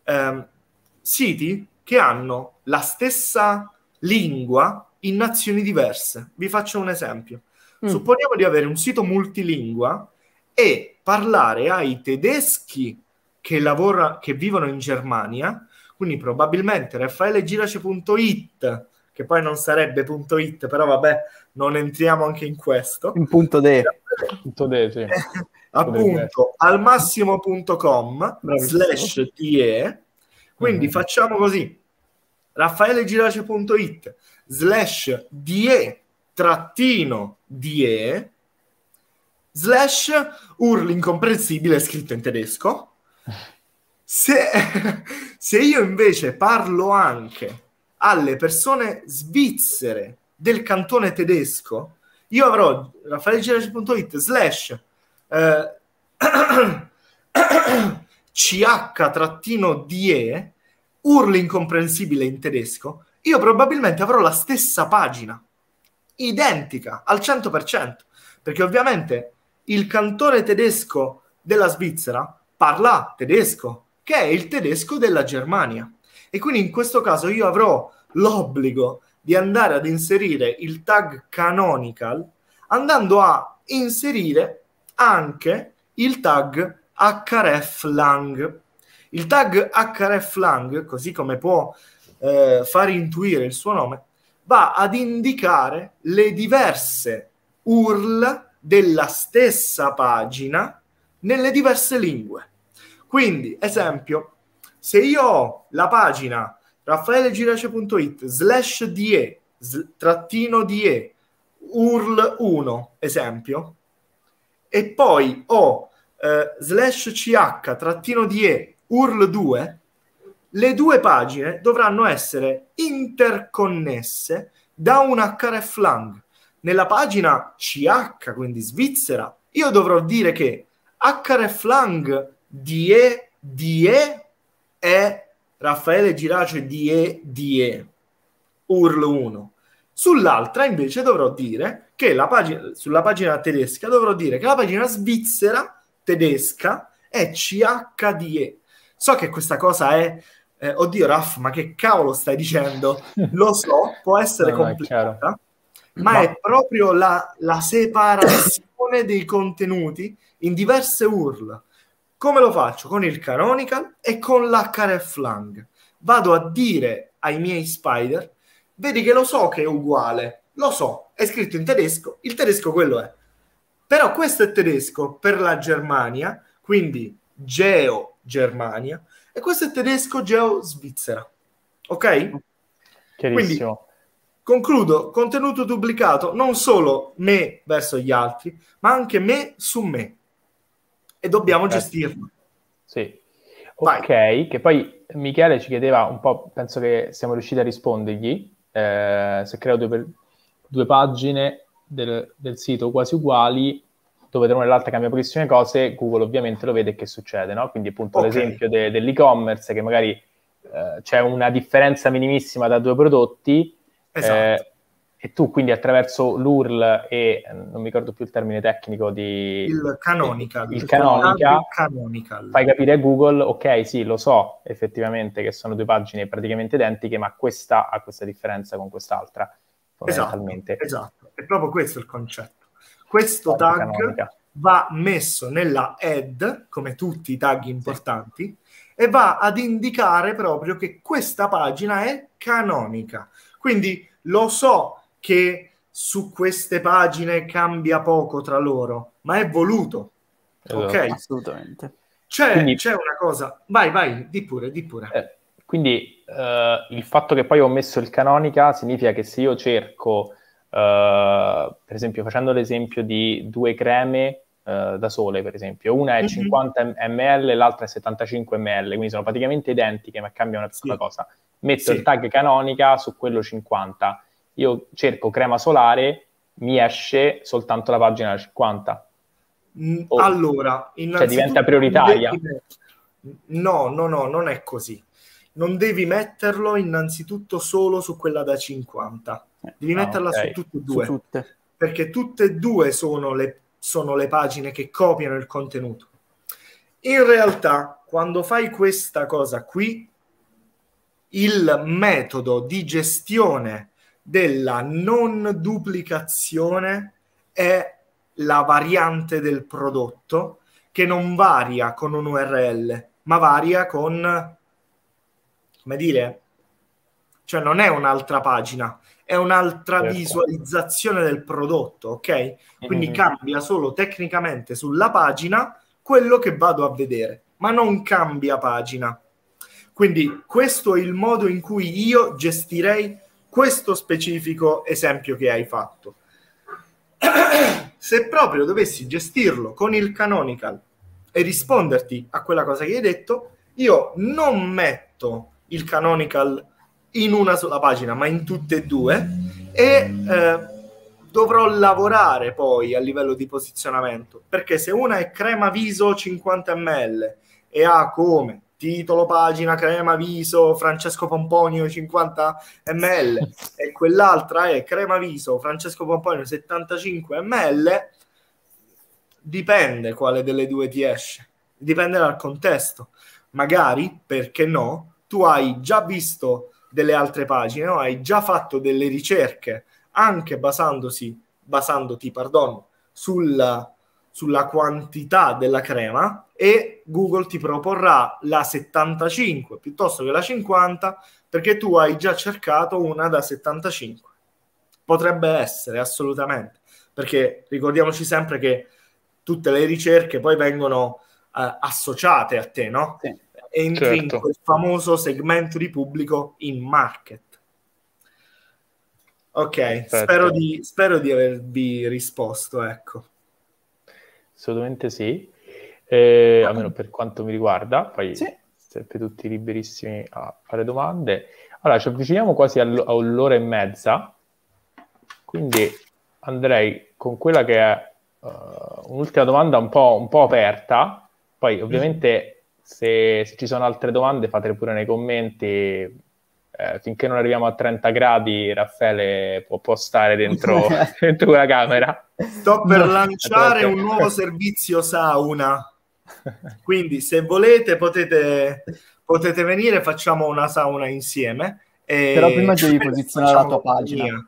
siti che hanno la stessa lingua in nazioni diverse. Vi faccio un esempio. Supponiamo di avere un sito multilingua e parlare ai tedeschi che vivono in Germania, quindi probabilmente raffaelegirace.it, che poi non sarebbe .it, però vabbè, non entriamo anche in questo. In punto de. Sì. Appunto, almassimo.com/de. Quindi facciamo così: raffaelegirace.it /de / urli incomprensibile scritto in tedesco. Se io invece parlo anche alle persone svizzere del cantone tedesco, io avrò raffaelegirace.it /ch-de urli incomprensibile in tedesco. Io probabilmente avrò la stessa pagina, identica al 100%, perché ovviamente il cantone tedesco della Svizzera parla tedesco, che è il tedesco della Germania. E quindi in questo caso io avrò l'obbligo di andare ad inserire il tag canonical, andando a inserire anche il tag hreflang. Il tag hreflang, così come può far intuire il suo nome, va ad indicare le diverse URL della stessa pagina nelle diverse lingue. Quindi, esempio, se io ho la pagina raffaelegirace.it /de URL 1, esempio, e poi ho /ch-de URL 2, le due pagine dovranno essere interconnesse da un hreflang. Nella pagina CH, quindi Svizzera, io dovrò dire che hreflang die è Raffaele Girace die URL 1. Sull'altra invece dovrò dire che sulla pagina tedesca dovrò dire che la pagina svizzera tedesca è CHDE. So che questa cosa è oddio Raff, ma che cavolo stai dicendo? Lo so, può essere complicata, ma è proprio la separazione dei contenuti in diverse URL. Come lo faccio? Con il canonical e con l'hreflang. Vado a dire ai miei spider: vedi che lo so che è uguale, lo so, è scritto in tedesco, il tedesco quello è. Però questo è tedesco per la Germania, quindi Geo Germania, e questo è tedesco Geo Svizzera. Ok? Chiarissimo. Quindi, concludo: contenuto duplicato, non solo me verso gli altri, ma anche me su me. E dobbiamo gestirlo. Sì. Ok, che poi Michele ci chiedeva un po', penso che siamo riusciti a rispondergli, se creo due pagine del sito quasi uguali, dove tra una e l'altra cambia pochissime cose, Google ovviamente lo vede che succede, no? Quindi appunto l'esempio dell'e-commerce, che magari c'è una differenza minimissima tra due prodotti, esatto. E tu quindi attraverso l'URL e non mi ricordo più il termine tecnico il canonical, il canonical, fai capire a Google: ok, sì, lo so effettivamente che sono due pagine praticamente identiche, ma questa ha questa differenza con quest'altra, fondamentalmente. Esatto. È proprio questo il concetto. Questo tag va messo nella head, come tutti i tag importanti, e va ad indicare proprio che questa pagina è canonica. Quindi lo so che su queste pagine cambia poco tra loro, ma è voluto. Esatto. Ok? Assolutamente. C'è una cosa. Vai, di pure. Quindi il fatto che poi ho messo il canonica significa che se io cerco per esempio facendo l'esempio di due creme da sole, per esempio, una è 50 ml, l'altra è 75 ml, quindi sono praticamente identiche, ma cambia una piccola cosa. Metto il tag Canonica su quello 50, io cerco crema solare, mi esce soltanto la pagina 50. Allora, cioè diventa prioritaria. No, non è così. Non devi metterlo innanzitutto solo su quella da 50, devi metterla su tutte e due, perché tutte e due sono le pagine che copiano il contenuto. In realtà, quando fai questa cosa qui, il metodo di gestione della non duplicazione è la variante del prodotto che non varia con un URL, ma varia con, come dire, cioè non è un'altra pagina, è un'altra visualizzazione del prodotto, ok? Quindi cambia solo tecnicamente sulla pagina quello che vado a vedere, ma non cambia pagina. Quindi questo è il modo in cui io gestirei questo specifico esempio che hai fatto. Se proprio dovessi gestirlo con il canonical e risponderti a quella cosa che hai detto, io non metto il canonical in una sola pagina, ma in tutte e due, e dovrò lavorare poi a livello di posizionamento, perché se una è crema viso 50 ml e ha come titolo pagina crema viso Francesco Pomponio 50 ml e quell'altra è crema viso Francesco Pomponio 75 ml, dipende quale delle due ti esce, dipende dal contesto. Magari, perché no, tu hai già visto delle altre pagine o hai già fatto delle ricerche anche basandoti sulla quantità della crema, e Google ti proporrà la 75 piuttosto che la 50 perché tu hai già cercato una da 75. Potrebbe essere, assolutamente, perché ricordiamoci sempre che tutte le ricerche poi vengono associate a te, no? Sì, entri in quel famoso segmento di pubblico in market. Ok, spero di avervi risposto, ecco. Assolutamente sì, almeno per quanto mi riguarda, poi siete tutti liberissimi a fare domande. Allora, ci avviciniamo quasi a un'ora e mezza, quindi andrei con quella che è un'ultima domanda un po' aperta, poi ovviamente se ci sono altre domande fatele pure nei commenti. Finché non arriviamo a 30 gradi, Raffaele può stare dentro la camera. Sto per lanciare un nuovo servizio sauna, quindi se volete potete venire, facciamo una sauna insieme. Però prima devi posizionare la tua pagina.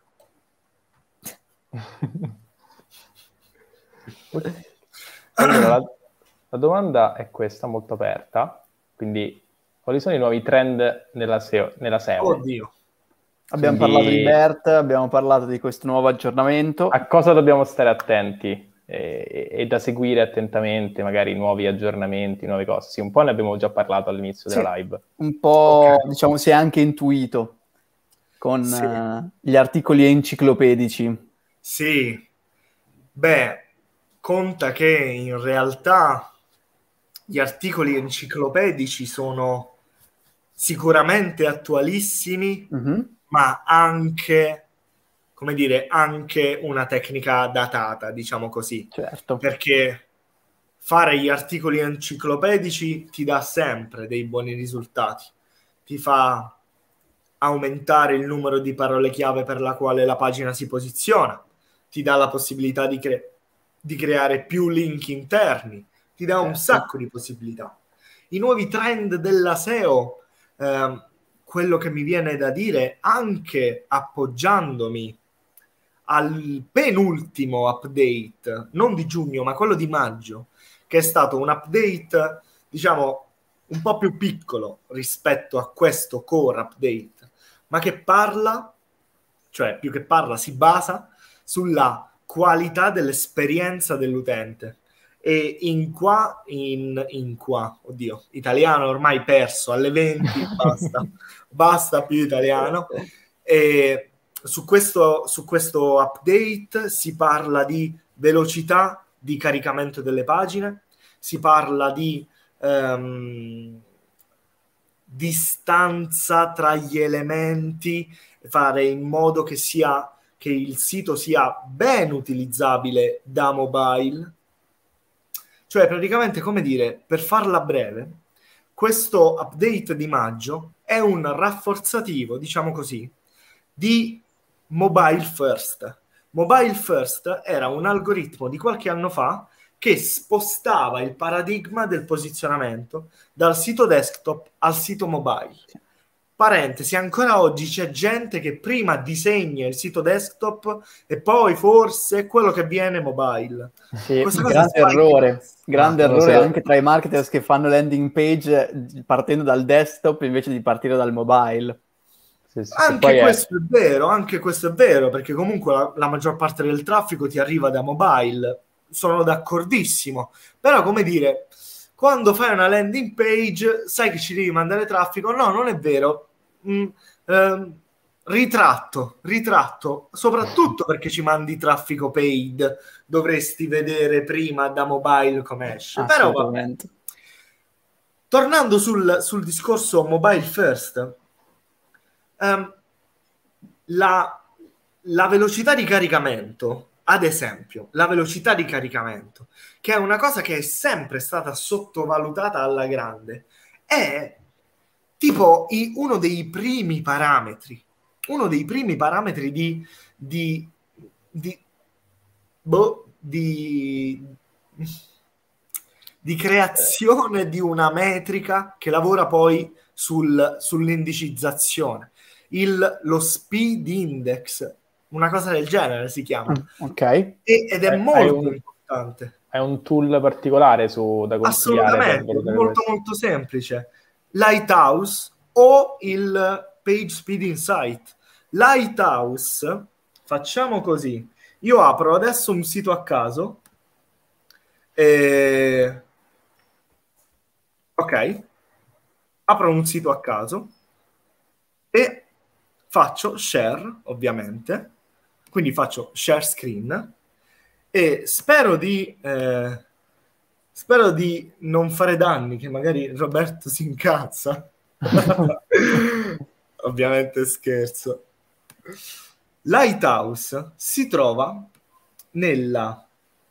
Allora, la domanda è questa, molto aperta, quindi quali sono i nuovi trend nella SEO? Oddio. Abbiamo parlato di BERT, abbiamo parlato di questo nuovo aggiornamento. A cosa dobbiamo stare attenti e da seguire attentamente, magari nuovi aggiornamenti, nuove cose? Sì, un po' ne abbiamo già parlato all'inizio della live. Un po', diciamo, si è anche intuito con gli articoli enciclopedici. Sì. Beh, conta che in realtà gli articoli enciclopedici sono sicuramente attualissimi, ma anche, come dire, anche una tecnica datata, diciamo così. Certo. Perché fare gli articoli enciclopedici ti dà sempre dei buoni risultati. Ti fa aumentare il numero di parole chiave per la quale la pagina si posiziona, ti dà la possibilità di creare più link interni, ti dà un sacco di possibilità. I nuovi trend della SEO, quello che mi viene da dire, anche appoggiandomi al penultimo update, non di giugno, ma quello di maggio, che è stato un update, diciamo, un po' più piccolo rispetto a questo core update, ma che parla, cioè più che parla, si basa sulla qualità dell'esperienza dell'utente. E oddio, italiano ormai perso alle 20, basta più italiano. E su questo update si parla di velocità di caricamento delle pagine, si parla di distanza tra gli elementi, fare in modo che il sito sia ben utilizzabile da mobile. Cioè, praticamente, come dire, per farla breve, questo update di maggio è un rafforzativo, diciamo così, di Mobile First. Mobile First era un algoritmo di qualche anno fa che spostava il paradigma del posizionamento dal sito desktop al sito mobile. Parentesi, ancora oggi c'è gente che prima disegna il sito desktop e poi forse quello che viene mobile. Sì, grande errore anche tra i marketers che fanno landing page partendo dal desktop invece di partire dal mobile. Anche questo è vero, perché comunque la maggior parte del traffico ti arriva da mobile, sono d'accordissimo, però come dire, quando fai una landing page sai che ci devi mandare traffico? No, non è vero. Ritratto, soprattutto perché ci mandi traffico paid, dovresti vedere prima da mobile come esce. Però vabbè. Tornando sul discorso mobile first, la velocità di caricamento, ad esempio, la velocità di caricamento, che è una cosa che è sempre stata sottovalutata alla grande, è tipo uno dei primi parametri di creazione di una metrica che lavora poi sull'indicizzazione. Lo speed index, una cosa del genere si chiama. Ok. Ed è molto importante. È un tool particolare da consigliare? Assolutamente, molto semplice. Lighthouse o il Page Speed Insight. Lighthouse, facciamo così. Io apro adesso un sito a caso. Ok. Apro un sito a caso e faccio share, ovviamente. Quindi faccio share screen e spero di non fare danni, che magari Roberto si incazza. Ovviamente scherzo. Lighthouse si trova nella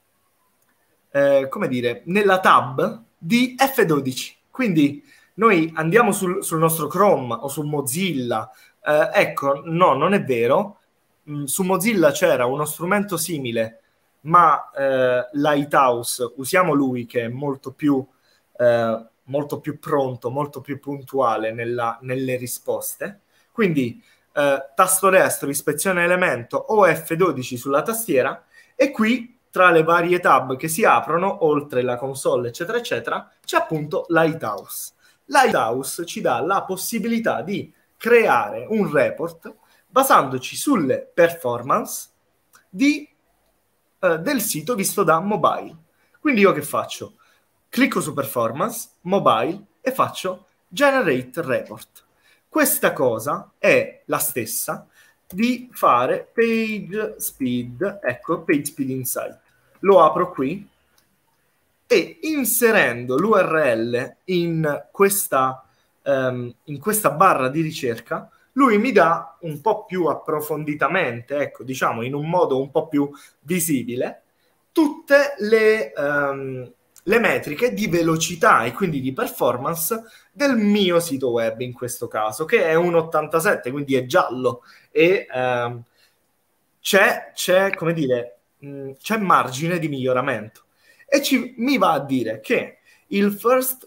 nella tab di F12. Quindi noi andiamo sul nostro Chrome o su Mozilla. Ecco, no, non è vero. Su Mozilla c'era uno strumento simile, ma Lighthouse, usiamo lui che è molto più pronto, molto più puntuale nelle risposte. Quindi tasto destro, ispezione elemento o F12 sulla tastiera, e qui tra le varie tab che si aprono, oltre la console, eccetera, eccetera, c'è appunto Lighthouse. Lighthouse ci dà la possibilità di creare un report basandoci sulle performance del sito visto da mobile. Quindi io che faccio? Clicco su performance, mobile, e faccio generate report. Questa cosa è la stessa di fare page speed, ecco, page speed insight. Lo apro qui e inserendo l'URL in questa barra di ricerca, lui mi dà un po' più approfonditamente, ecco, diciamo in un modo un po' più visibile, tutte le metriche di velocità e quindi di performance del mio sito web, in questo caso, che è un 87, quindi è giallo, e c'è come dire, c'è margine di miglioramento. E mi va a dire che il first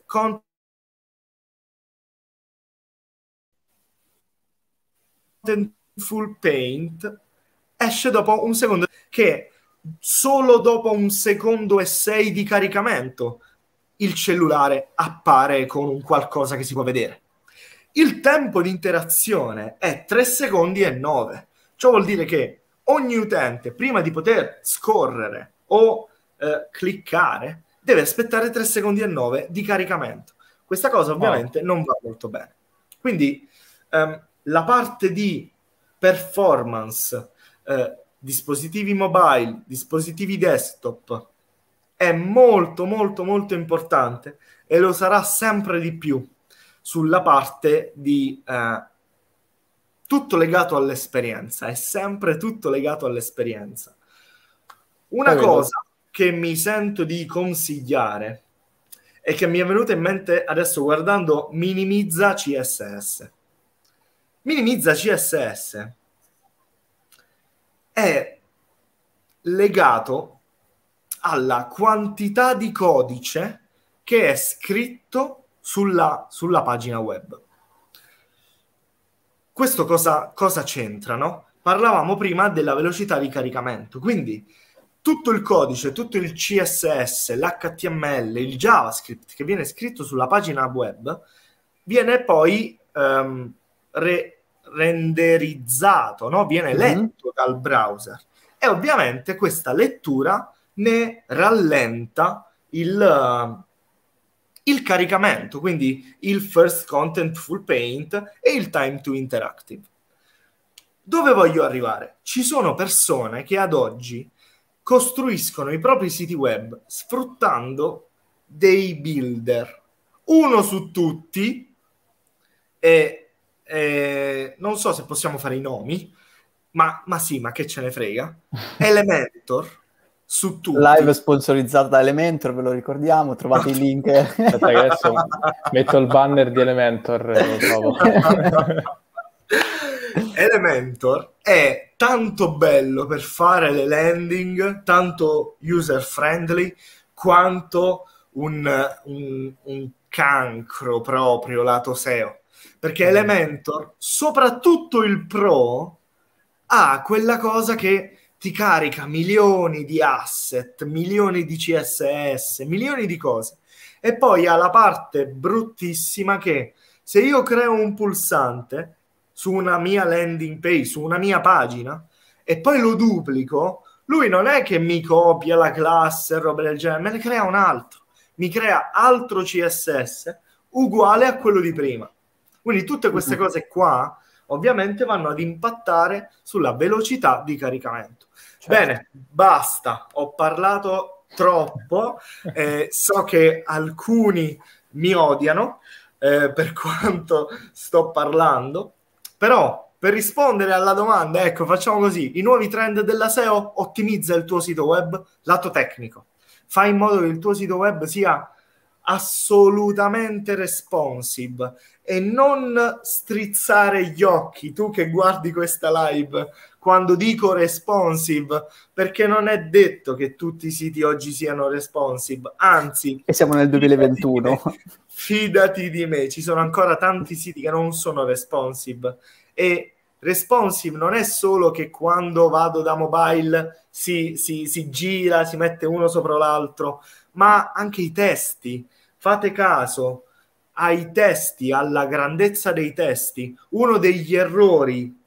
Contentful Paint esce dopo un secondo, che solo dopo 1 secondo e 6 di caricamento il cellulare appare con un qualcosa che si può vedere. Il tempo di interazione è 3 secondi e 9. Ciò vuol dire che ogni utente, prima di poter scorrere o cliccare, deve aspettare 3 secondi e 9 di caricamento. Questa cosa ovviamente non va molto bene. Quindi la parte di performance, dispositivi mobile, dispositivi desktop, è molto molto molto importante e lo sarà sempre di più sulla parte di tutto legato all'esperienza, è sempre tutto legato all'esperienza. Una cosa che mi sento di consigliare e che mi è venuta in mente adesso guardando Minimizza CSS. Minimizza CSS è legato alla quantità di codice che è scritto sulla pagina web. Questo cosa c'entra, no? Parlavamo prima della velocità di caricamento, quindi tutto il codice, tutto il CSS, l'HTML, il JavaScript che viene scritto sulla pagina web viene poi renderizzato, no? Viene letto dal browser e ovviamente questa lettura ne rallenta il caricamento, quindi il first content full paint e il time to interactive. Dove voglio arrivare? Ci sono persone che ad oggi costruiscono i propri siti web sfruttando dei builder. Uno su tutti, e non so se possiamo fare i nomi, ma sì, ma che ce ne frega, Elementor su tutti. Live sponsorizzata da Elementor, ve lo ricordiamo, trovate i link. Aspetta che adesso metto il banner di Elementor. Lo trovo. Elementor è tanto bello per fare le landing, tanto user friendly, quanto un cancro proprio lato SEO. Perché Elementor, soprattutto il Pro, ha quella cosa che ti carica milioni di asset, milioni di CSS, milioni di cose. E poi ha la parte bruttissima che se io creo un pulsante su una mia landing page, su una mia pagina, e poi lo duplico, lui non è che mi copia la classe, roba del genere, me ne crea un altro. Mi crea altro CSS uguale a quello di prima. Quindi tutte queste cose qua ovviamente vanno ad impattare sulla velocità di caricamento. Certo. Bene, basta, ho parlato troppo, so che alcuni mi odiano per quanto sto parlando, però per rispondere alla domanda, ecco, facciamo così, i nuovi trend della SEO: ottimizza il tuo sito web, lato tecnico, fai in modo che il tuo sito web sia assolutamente responsive e non strizzare gli occhi, tu che guardi questa live, quando dico responsive, perché non è detto che tutti i siti oggi siano responsive, anzi, e siamo nel 2021. Fidati di me, ci sono ancora tanti siti che non sono responsive. E responsive non è solo che quando vado da mobile si gira, si mette uno sopra l'altro, ma anche i testi. Fate caso ai testi, alla grandezza dei testi. Uno degli errori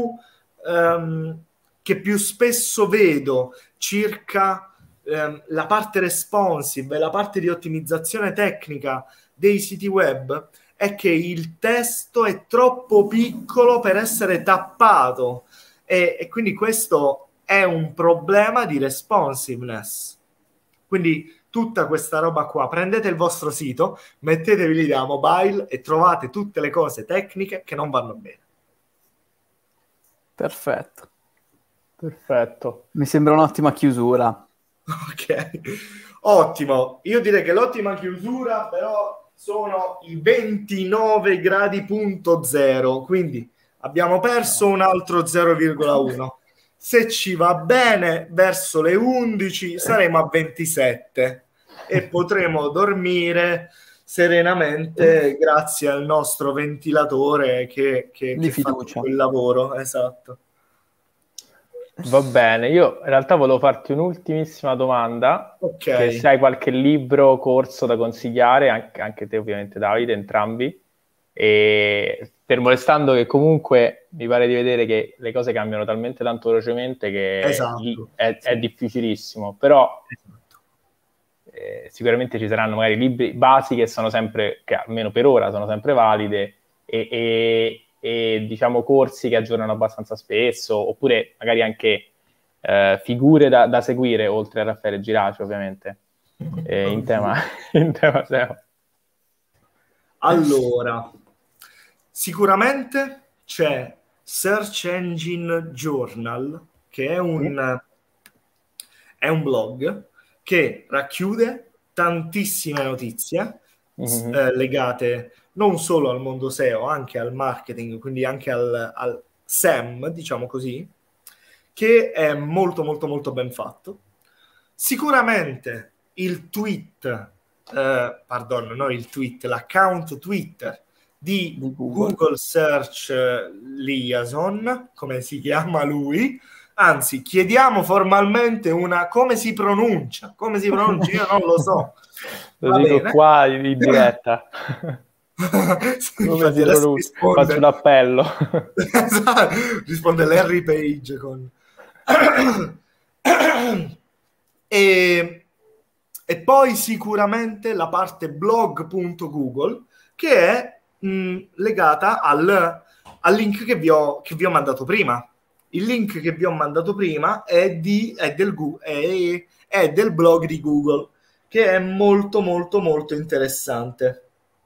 che più spesso vedo circa la parte responsive e la parte di ottimizzazione tecnica dei siti web è che il testo è troppo piccolo per essere tappato e quindi questo è un problema di responsiveness. Quindi tutta questa roba qua, prendete il vostro sito, mettetevi lì da mobile e trovate tutte le cose tecniche che non vanno bene. Perfetto. Mi sembra un'ottima chiusura. Ok, ottimo. Io direi che l'ottima chiusura però sono i 29 gradi.0, quindi abbiamo perso un altro 0,1. Se ci va bene, verso le 11 saremo a 27 e potremo dormire serenamente grazie al nostro ventilatore che fa quel lavoro. Esatto. Va bene, io in realtà volevo farti un'ultimissima domanda, che se hai qualche libro o corso da consigliare, anche te ovviamente Davide, entrambi, e fermo restando che comunque mi pare di vedere che le cose cambiano talmente tanto velocemente che è difficilissimo, però sicuramente ci saranno magari libri basi che sono sempre, che almeno per ora sono sempre valide e e diciamo corsi che aggiornano abbastanza spesso, oppure magari anche figure da seguire, oltre a Raffaele Giraci, ovviamente, in tema SEO. Allora, sicuramente c'è Search Engine Journal, che è un blog che racchiude tantissime notizie legate non solo al mondo SEO, anche al marketing, quindi anche al SEM, diciamo così, che è molto molto molto ben fatto. Sicuramente l'account Twitter di Google Search Liaison, come si chiama lui. Anzi, chiediamo formalmente come si pronuncia? Come si pronuncia? Io non lo so. Lo dico qua in diretta. Come si pronuncia? Faccio un appello. Esatto. Risponde Larry Page con... e poi sicuramente la parte blog.google, che è legata al link che vi ho mandato prima. Il link che vi ho mandato prima è del blog di Google, che è molto molto molto interessante.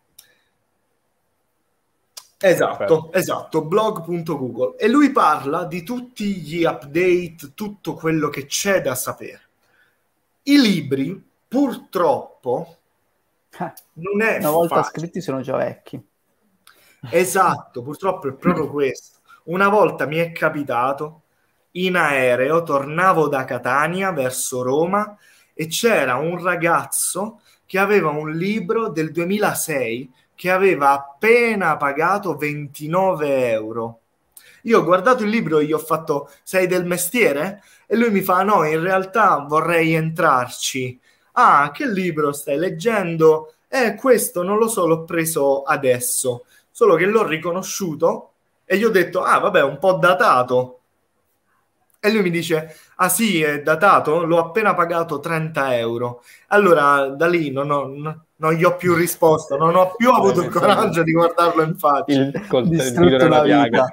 Esatto, blog.google. E lui parla di tutti gli update, tutto quello che c'è da sapere. I libri, purtroppo, non è una volta facile. scritti sono già vecchi. Esatto, purtroppo è proprio questo. Una volta mi è capitato, in aereo, tornavo da Catania verso Roma e c'era un ragazzo che aveva un libro del 2006 che aveva appena pagato 29 euro. Io ho guardato il libro e gli ho fatto: sei del mestiere? E lui mi fa: no, in realtà vorrei entrarci. Ah, che libro stai leggendo? Questo non lo so, l'ho preso adesso. Solo che l'ho riconosciuto e gli ho detto: ah, vabbè, un po' datato. E lui mi dice: ah sì, è datato? L'ho appena pagato 30 euro. Allora, da lì non gli ho più risposto, non ho più avuto il coraggio di guardarlo in faccia. Distrutto una piaga.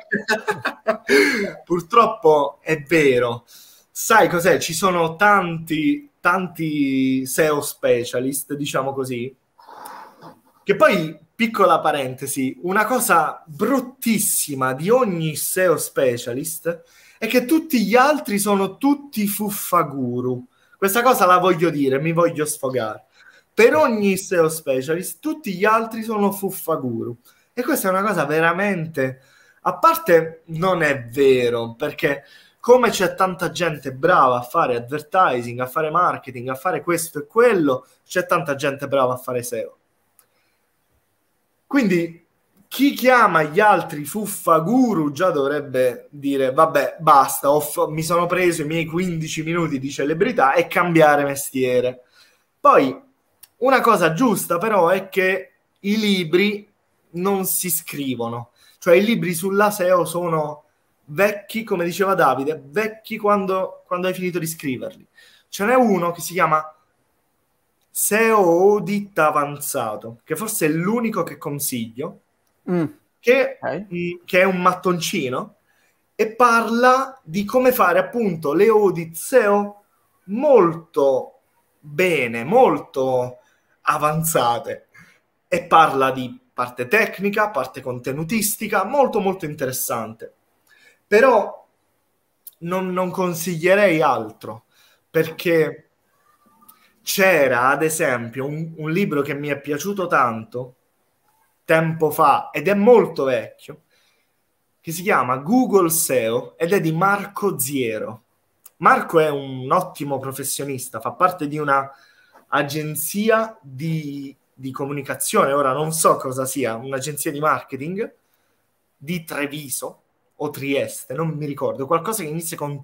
Purtroppo è vero. Sai cos'è? Ci sono tanti SEO specialist, diciamo così, che poi, piccola parentesi, una cosa bruttissima di ogni SEO specialist è che tutti gli altri sono tutti fuffaguru. Questa cosa la voglio dire, mi voglio sfogare. Per ogni SEO specialist tutti gli altri sono fuffaguru. E questa è una cosa veramente... A parte non è vero, perché come c'è tanta gente brava a fare advertising, a fare marketing, a fare questo e quello, c'è tanta gente brava a fare SEO. Quindi chi chiama gli altri fuffaguru già dovrebbe dire: vabbè, basta, mi sono preso i miei 15 minuti di celebrità e cambiare mestiere. Poi una cosa giusta però è che i libri non si scrivono, cioè i libri sulla SEO sono vecchi, come diceva Davide, vecchi quando hai finito di scriverli. Ce n'è uno che si chiama SEO Audit Avanzato, che forse è l'unico che consiglio, che è un mattoncino e parla di come fare appunto le audit SEO molto bene, molto avanzate, e parla di parte tecnica, parte contenutistica, molto molto interessante. Però non consiglierei altro, perché c'era ad esempio un libro che mi è piaciuto tanto tempo fa ed è molto vecchio, che si chiama Google SEO ed è di Marco Ziero. Marco è un ottimo professionista, fa parte di una agenzia di comunicazione, ora non so cosa sia, un'agenzia di marketing di Treviso o Trieste, non mi ricordo, qualcosa che inizia con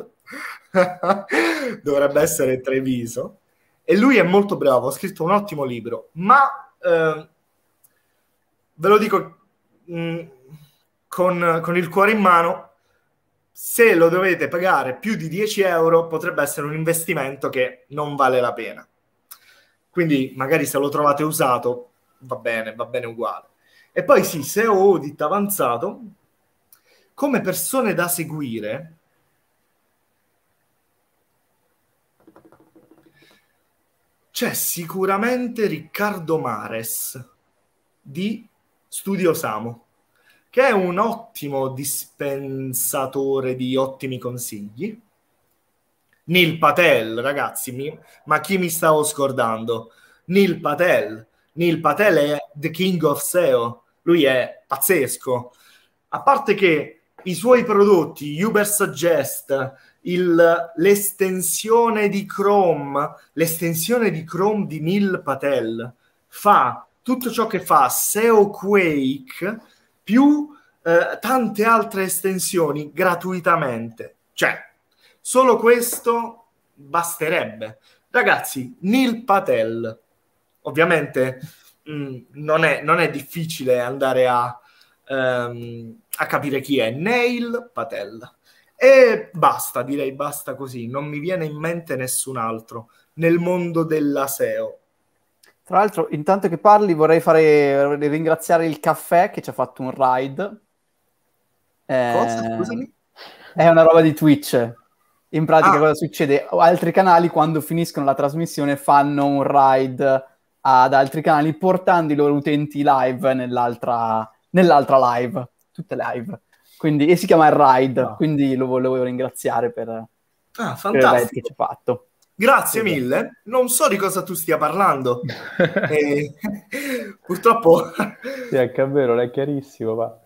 dovrebbe essere Treviso, e lui è molto bravo, ha scritto un ottimo libro, ma ve lo dico con il cuore in mano, se lo dovete pagare più di 10 euro potrebbe essere un investimento che non vale la pena. Quindi magari se lo trovate usato va bene uguale. E poi sì, SEO audit avanzato. Come persone da seguire, c'è sicuramente Riccardo Mares di Studio Samu, che è un ottimo dispensatore di ottimi consigli. Neil Patel, ragazzi, ma chi mi stavo scordando? Neil Patel. Neil Patel è the king of SEO. Lui è pazzesco. A parte che i suoi prodotti, Ubersuggest, l'estensione di Chrome di Neil Patel, fa tutto ciò che fa SEO Quake più tante altre estensioni gratuitamente. Cioè, solo questo basterebbe. Ragazzi, Neil Patel, ovviamente non è difficile andare a capire chi è Neil Patel. E basta, direi basta così. Non mi viene in mente nessun altro nel mondo della SEO. Tra l'altro, intanto che parli, vorrei ringraziare il caffè che ci ha fatto un ride. Cosa? Scusami? È una roba di Twitch. In pratica cosa succede? Altri canali quando finiscono la trasmissione fanno un ride ad altri canali portando i loro utenti live nell'altra live, tutte live. Quindi, e si chiama il ride, quindi lo volevo ringraziare per il ride che ci ha fatto. Grazie mille. Non so di cosa tu stia parlando. Purtroppo... Sì, è che è vero, non è chiarissimo, ma...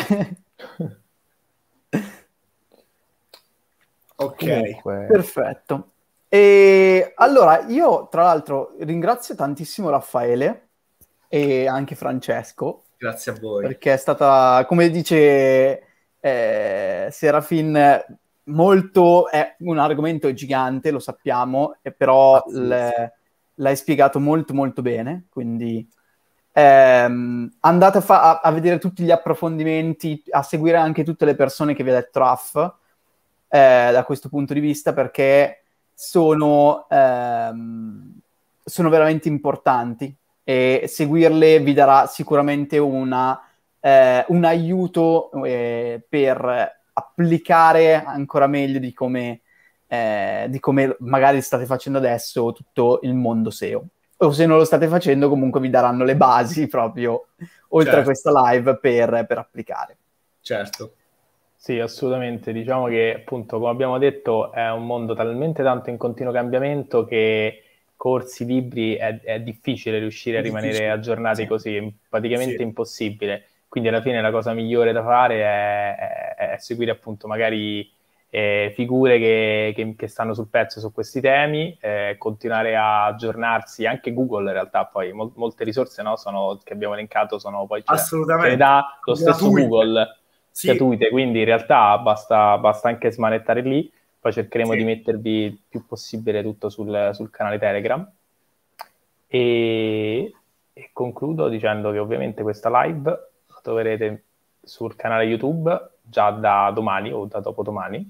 Ok, comunque... perfetto. E allora io tra l'altro ringrazio tantissimo Raffaele e anche Francesco. Grazie a voi. Perché è stata, come dice Serafin, è un argomento gigante, lo sappiamo, però l'hai spiegato molto molto bene, quindi andate a vedere tutti gli approfondimenti, a seguire anche tutte le persone che vi ha detto Raff, da questo punto di vista, perché sono veramente importanti e seguirle vi darà sicuramente un aiuto per applicare ancora meglio di come magari state facendo adesso tutto il mondo SEO. O se non lo state facendo, comunque vi daranno le basi proprio oltre a questa live per applicare. Certo. Sì, assolutamente. Diciamo che, appunto, come abbiamo detto, è un mondo talmente tanto in continuo cambiamento che corsi, libri, è difficile riuscire a rimanere aggiornati così, è praticamente impossibile. Quindi alla fine la cosa migliore da fare è seguire appunto magari figure che stanno sul pezzo su questi temi, continuare a aggiornarsi, anche Google in realtà poi molte risorse che abbiamo elencato sono poi ce ne dà lo stesso Google gratuite, quindi in realtà basta anche smanettare lì. Poi cercheremo di mettervi il più possibile tutto sul canale Telegram. E concludo dicendo che ovviamente questa live la troverete sul canale YouTube già da domani o da dopodomani,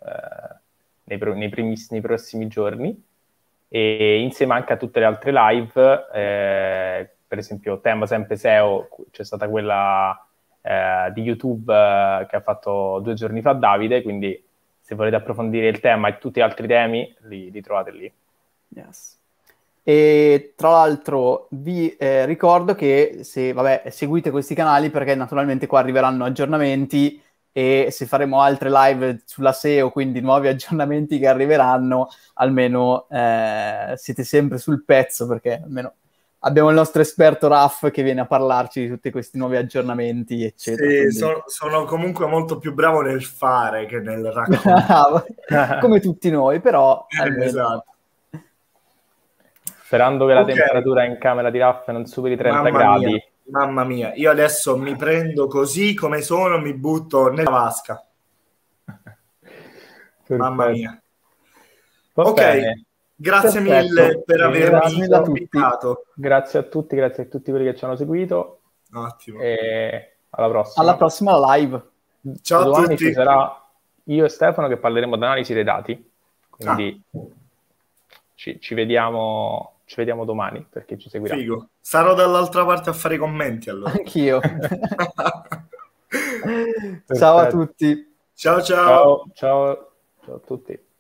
nei prossimi giorni, e insieme anche a tutte le altre live, per esempio tema sempre SEO, c'è stata quella di YouTube che ha fatto 2 giorni fa Davide, quindi se volete approfondire il tema e tutti gli altri temi, li trovate lì. Yes. E tra l'altro vi ricordo che seguite questi canali, perché naturalmente qua arriveranno aggiornamenti, e se faremo altre live sulla SEO, quindi nuovi aggiornamenti che arriveranno, almeno siete sempre sul pezzo, perché almeno abbiamo il nostro esperto Raff che viene a parlarci di tutti questi nuovi aggiornamenti, eccetera. Sì, quindi... sono comunque molto più bravo nel fare che nel raccontare. Come tutti noi, però almeno... Esatto. Sperando che la temperatura in camera di Raff non superi 30 gradi. Mamma mia, io adesso mi prendo così come sono, mi butto nella vasca. Mamma mia. Va bene. Grazie mille per avermi invitato. Grazie a tutti quelli che ci hanno seguito. Ottimo. E alla prossima. Alla prossima live. Ciao Domani a tutti. Ci sarà io e Stefano che parleremo d'analisi dei dati. Quindi ci vediamo ci vediamo domani per chi ci seguirà. Figo. Sarò dall'altra parte a fare i commenti allora. Anch'io. Ciao a tutti. Ciao ciao. Ciao a tutti.